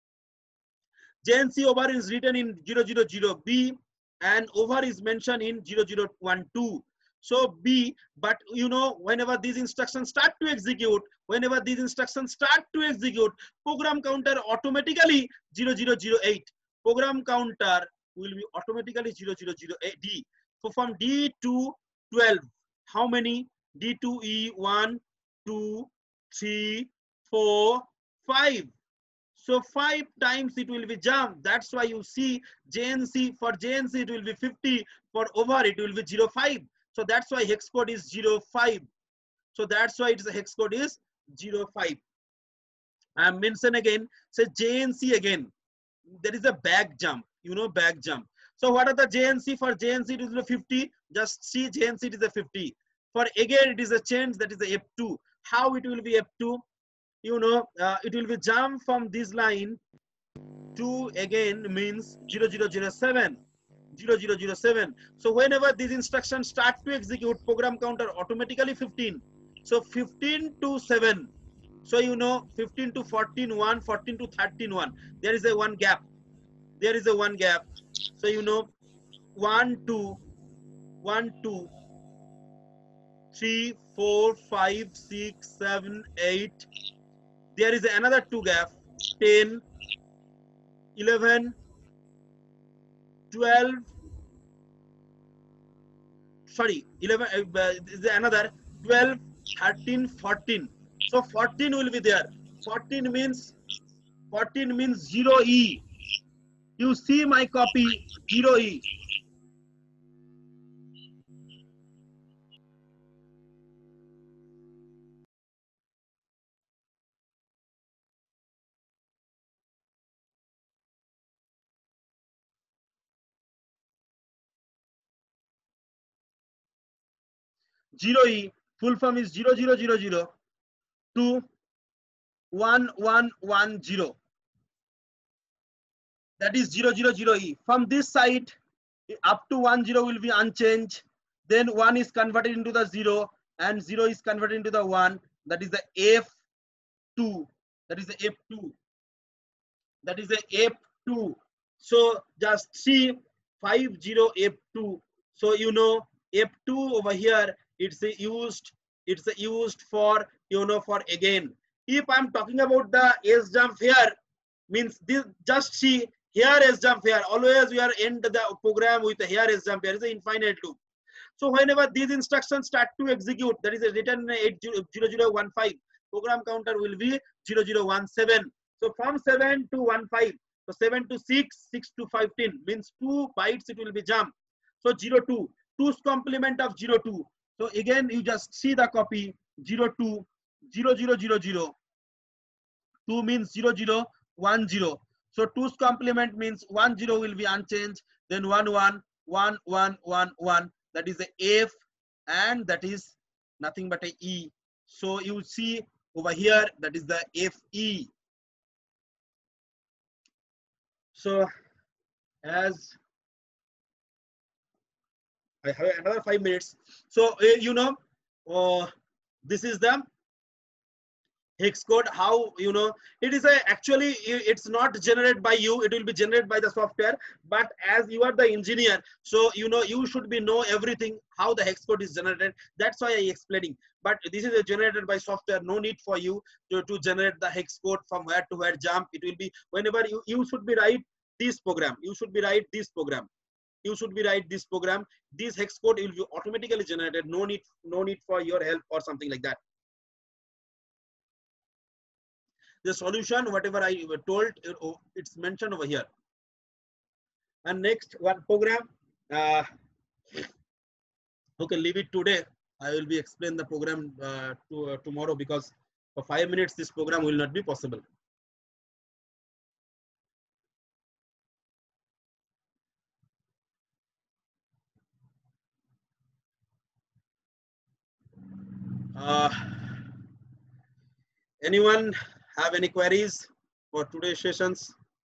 J N C over is written in zero zero zero B, and over is mentioned in zero zero one two. So B, but you know, whenever these instructions start to execute, whenever these instructions start to execute, program counter automatically zero zero zero eight. Program counter will be automatically zero zero zero eight D. So from D to twelve, how many? D to E, one, two, three, four, five. So five times it will be jump. That's why you see J N C, for J N C it will be fifty, for over it will be zero five. So that's why hex code is zero five. So that's why it's a hex code is zero five. I mention again, say J N C again. There is a back jump, you know, back jump. So what are the J N C? For J N C it is a fifty. Just see J N C it is a fifty. For again it is a change, that is a F two. How it will be F two? You know, uh, it will be jump from this line to again means zero zero zero seven. zero zero zero seven. So whenever these instructions start to execute, program counter automatically fifteen. So fifteen to seven. So you know, fifteen to fourteen, one, fourteen to thirteen, one. There is a one gap. There is a one gap. So you know, one, two, one, two, three, four, five, six, seven, eight. There is another two gap, ten, eleven, twelve, sorry, eleven, uh, is another twelve, thirteen, fourteen. So fourteen will be there. fourteen means, fourteen means zero E. You see my copy, zero E. zero E, full form is zero zero zero zero to one one one zero. That is zero zero zero E. From this side, up to one zero will be unchanged. Then one is converted into the zero, and zero is converted into the one. That is the F two. That is the F two. That is the F two. So just see five zero F two. So you know F two over here, it's a used, it's a used for, you know, for again. If I'm talking about the S jump here, means this, just see here S jump here. Always we are end the program with a here S jump here. It's an infinite loop. So whenever these instructions start to execute, that is a written eight zero zero one five, program counter will be zero zero one seven. So from seven to one five, so seven to six, six to fifteen means two bytes it will be jump. So zero two, two's complement of zero two. So again you just see the copy zero two, zero zero zero zero. two means zero zero one zero. So two's complement means one zero will be unchanged. Then one one, one one one one. That is the F, and that is nothing but a E. So you see over here, that is the F E. So as I have another five minutes. So uh, you know, uh, this is the hex code. How, you know, it is a actually it's not generated by you, it will be generated by the software, but as you are the engineer, so you know you should be know everything how the hex code is generated. That's why I explaining. But this is a generated by software, no need for you to, to generate the hex code from where to where jump. It will be whenever you you should be write this program, you should be write this program, you should be write this program, this hex code will be automatically generated. No need, no need for your help or something like that. The solution, whatever I told, it's mentioned over here. And next one program, uh, okay, leave it today. I will be explain the program uh, to, uh, tomorrow, because for five minutes this program will not be possible. Uh, anyone have any queries for today's sessions?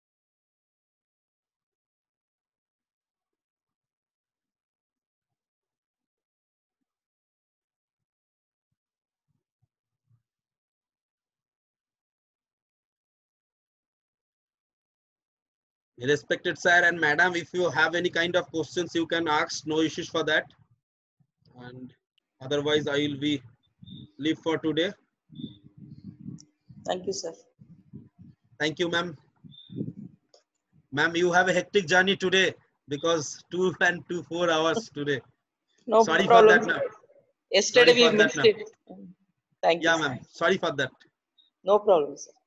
Respected sir and madam, if you have any kind of questions, you can ask. No issues for that. And otherwise, I will be leave for today. Thank you, sir. Thank you, ma'am. Ma'am, you have a hectic journey today, because two and two four hours today. No Sorry problem. for that, ma'am. Yesterday Sorry we for that, missed ma'am. it. Thank Yeah, you. ma'am. Sorry for that. No problem, sir.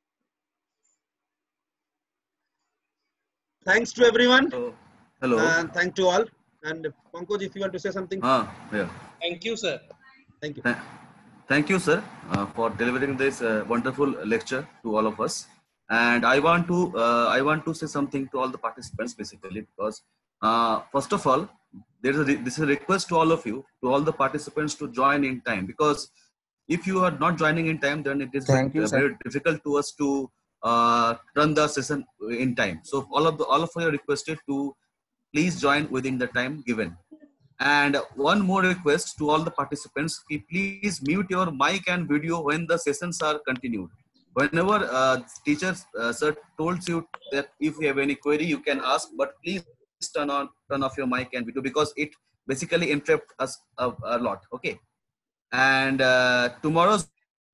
Thanks to everyone. Hello. Hello. And thank to all. And Pankaj, if you want to say something. Ah, yeah. Thank you, sir. Thank you. Th Thank you, sir, uh, for delivering this uh, wonderful lecture to all of us. And I want to uh, I want to say something to all the participants, basically, because uh, first of all, there is a this is a request to all of you, to all the participants, to join in time, because if you are not joining in time, then it is Thank you, uh, very difficult to us to uh, run the session in time. So all of the all of you are requested to please join within the time given. And one more request to all the participants, please mute your mic and video when the sessions are continued. Whenever uh, teachers uh, sir told you that if you have any query, you can ask, but please turn on turn off your mic and video, because it basically interrupts us a, a lot. Okay. And uh, tomorrow's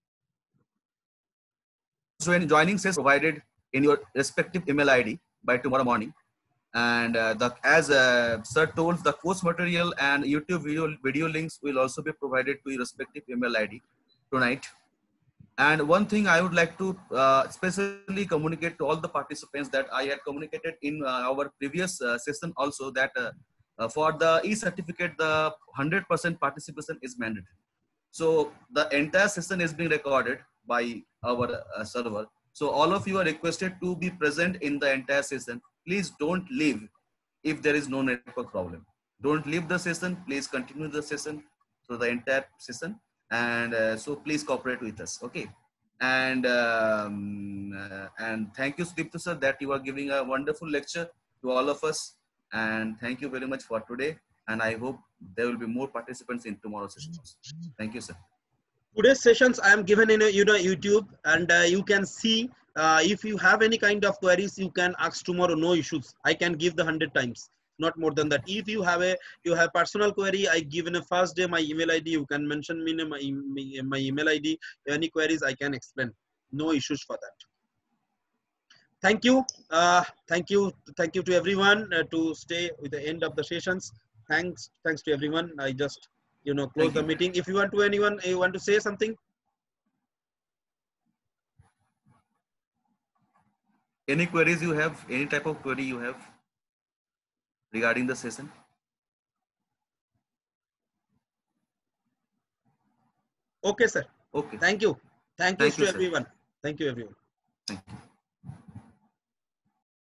joining session provided in your respective email I D by tomorrow morning. And uh, the, as uh, sir told, the course material and YouTube video, video links will also be provided to your respective email I D tonight. And one thing I would like to uh, specially communicate to all the participants, that I had communicated in uh, our previous uh, session also, that uh, uh, for the e-certificate, the one hundred percent participation is mandatory. So the entire session is being recorded by our uh, server. So all of you are requested to be present in the entire session. Please don't leave if there is no network problem. Don't leave the session. Please continue the session. through the entire session, and uh, so please cooperate with us. Okay. And um, uh, and thank you, Sudipta sir, that you are giving a wonderful lecture to all of us. And thank you very much for today. And I hope there will be more participants in tomorrow's session also. Thank you, sir. Today's sessions I am given in a, you know, YouTube, and uh, you can see uh, if you have any kind of queries, you can ask tomorrow. No issues. I can give the hundred times, not more than that. If you have a you have personal query, I give in a first day my email I D. You can mention me in my, my email I D. Any queries I can explain. No issues for that. Thank you. Uh, thank you. Thank you to everyone uh, to stay with the end of the sessions. Thanks. Thanks to everyone. I just you know close Thank the you. meeting. If you want to anyone you want to say something. Any queries you have? Any type of query you have regarding the session? Okay, sir. Okay. Thank you. Thank you Thank to you, sir. everyone. Thank you, everyone. Thank you.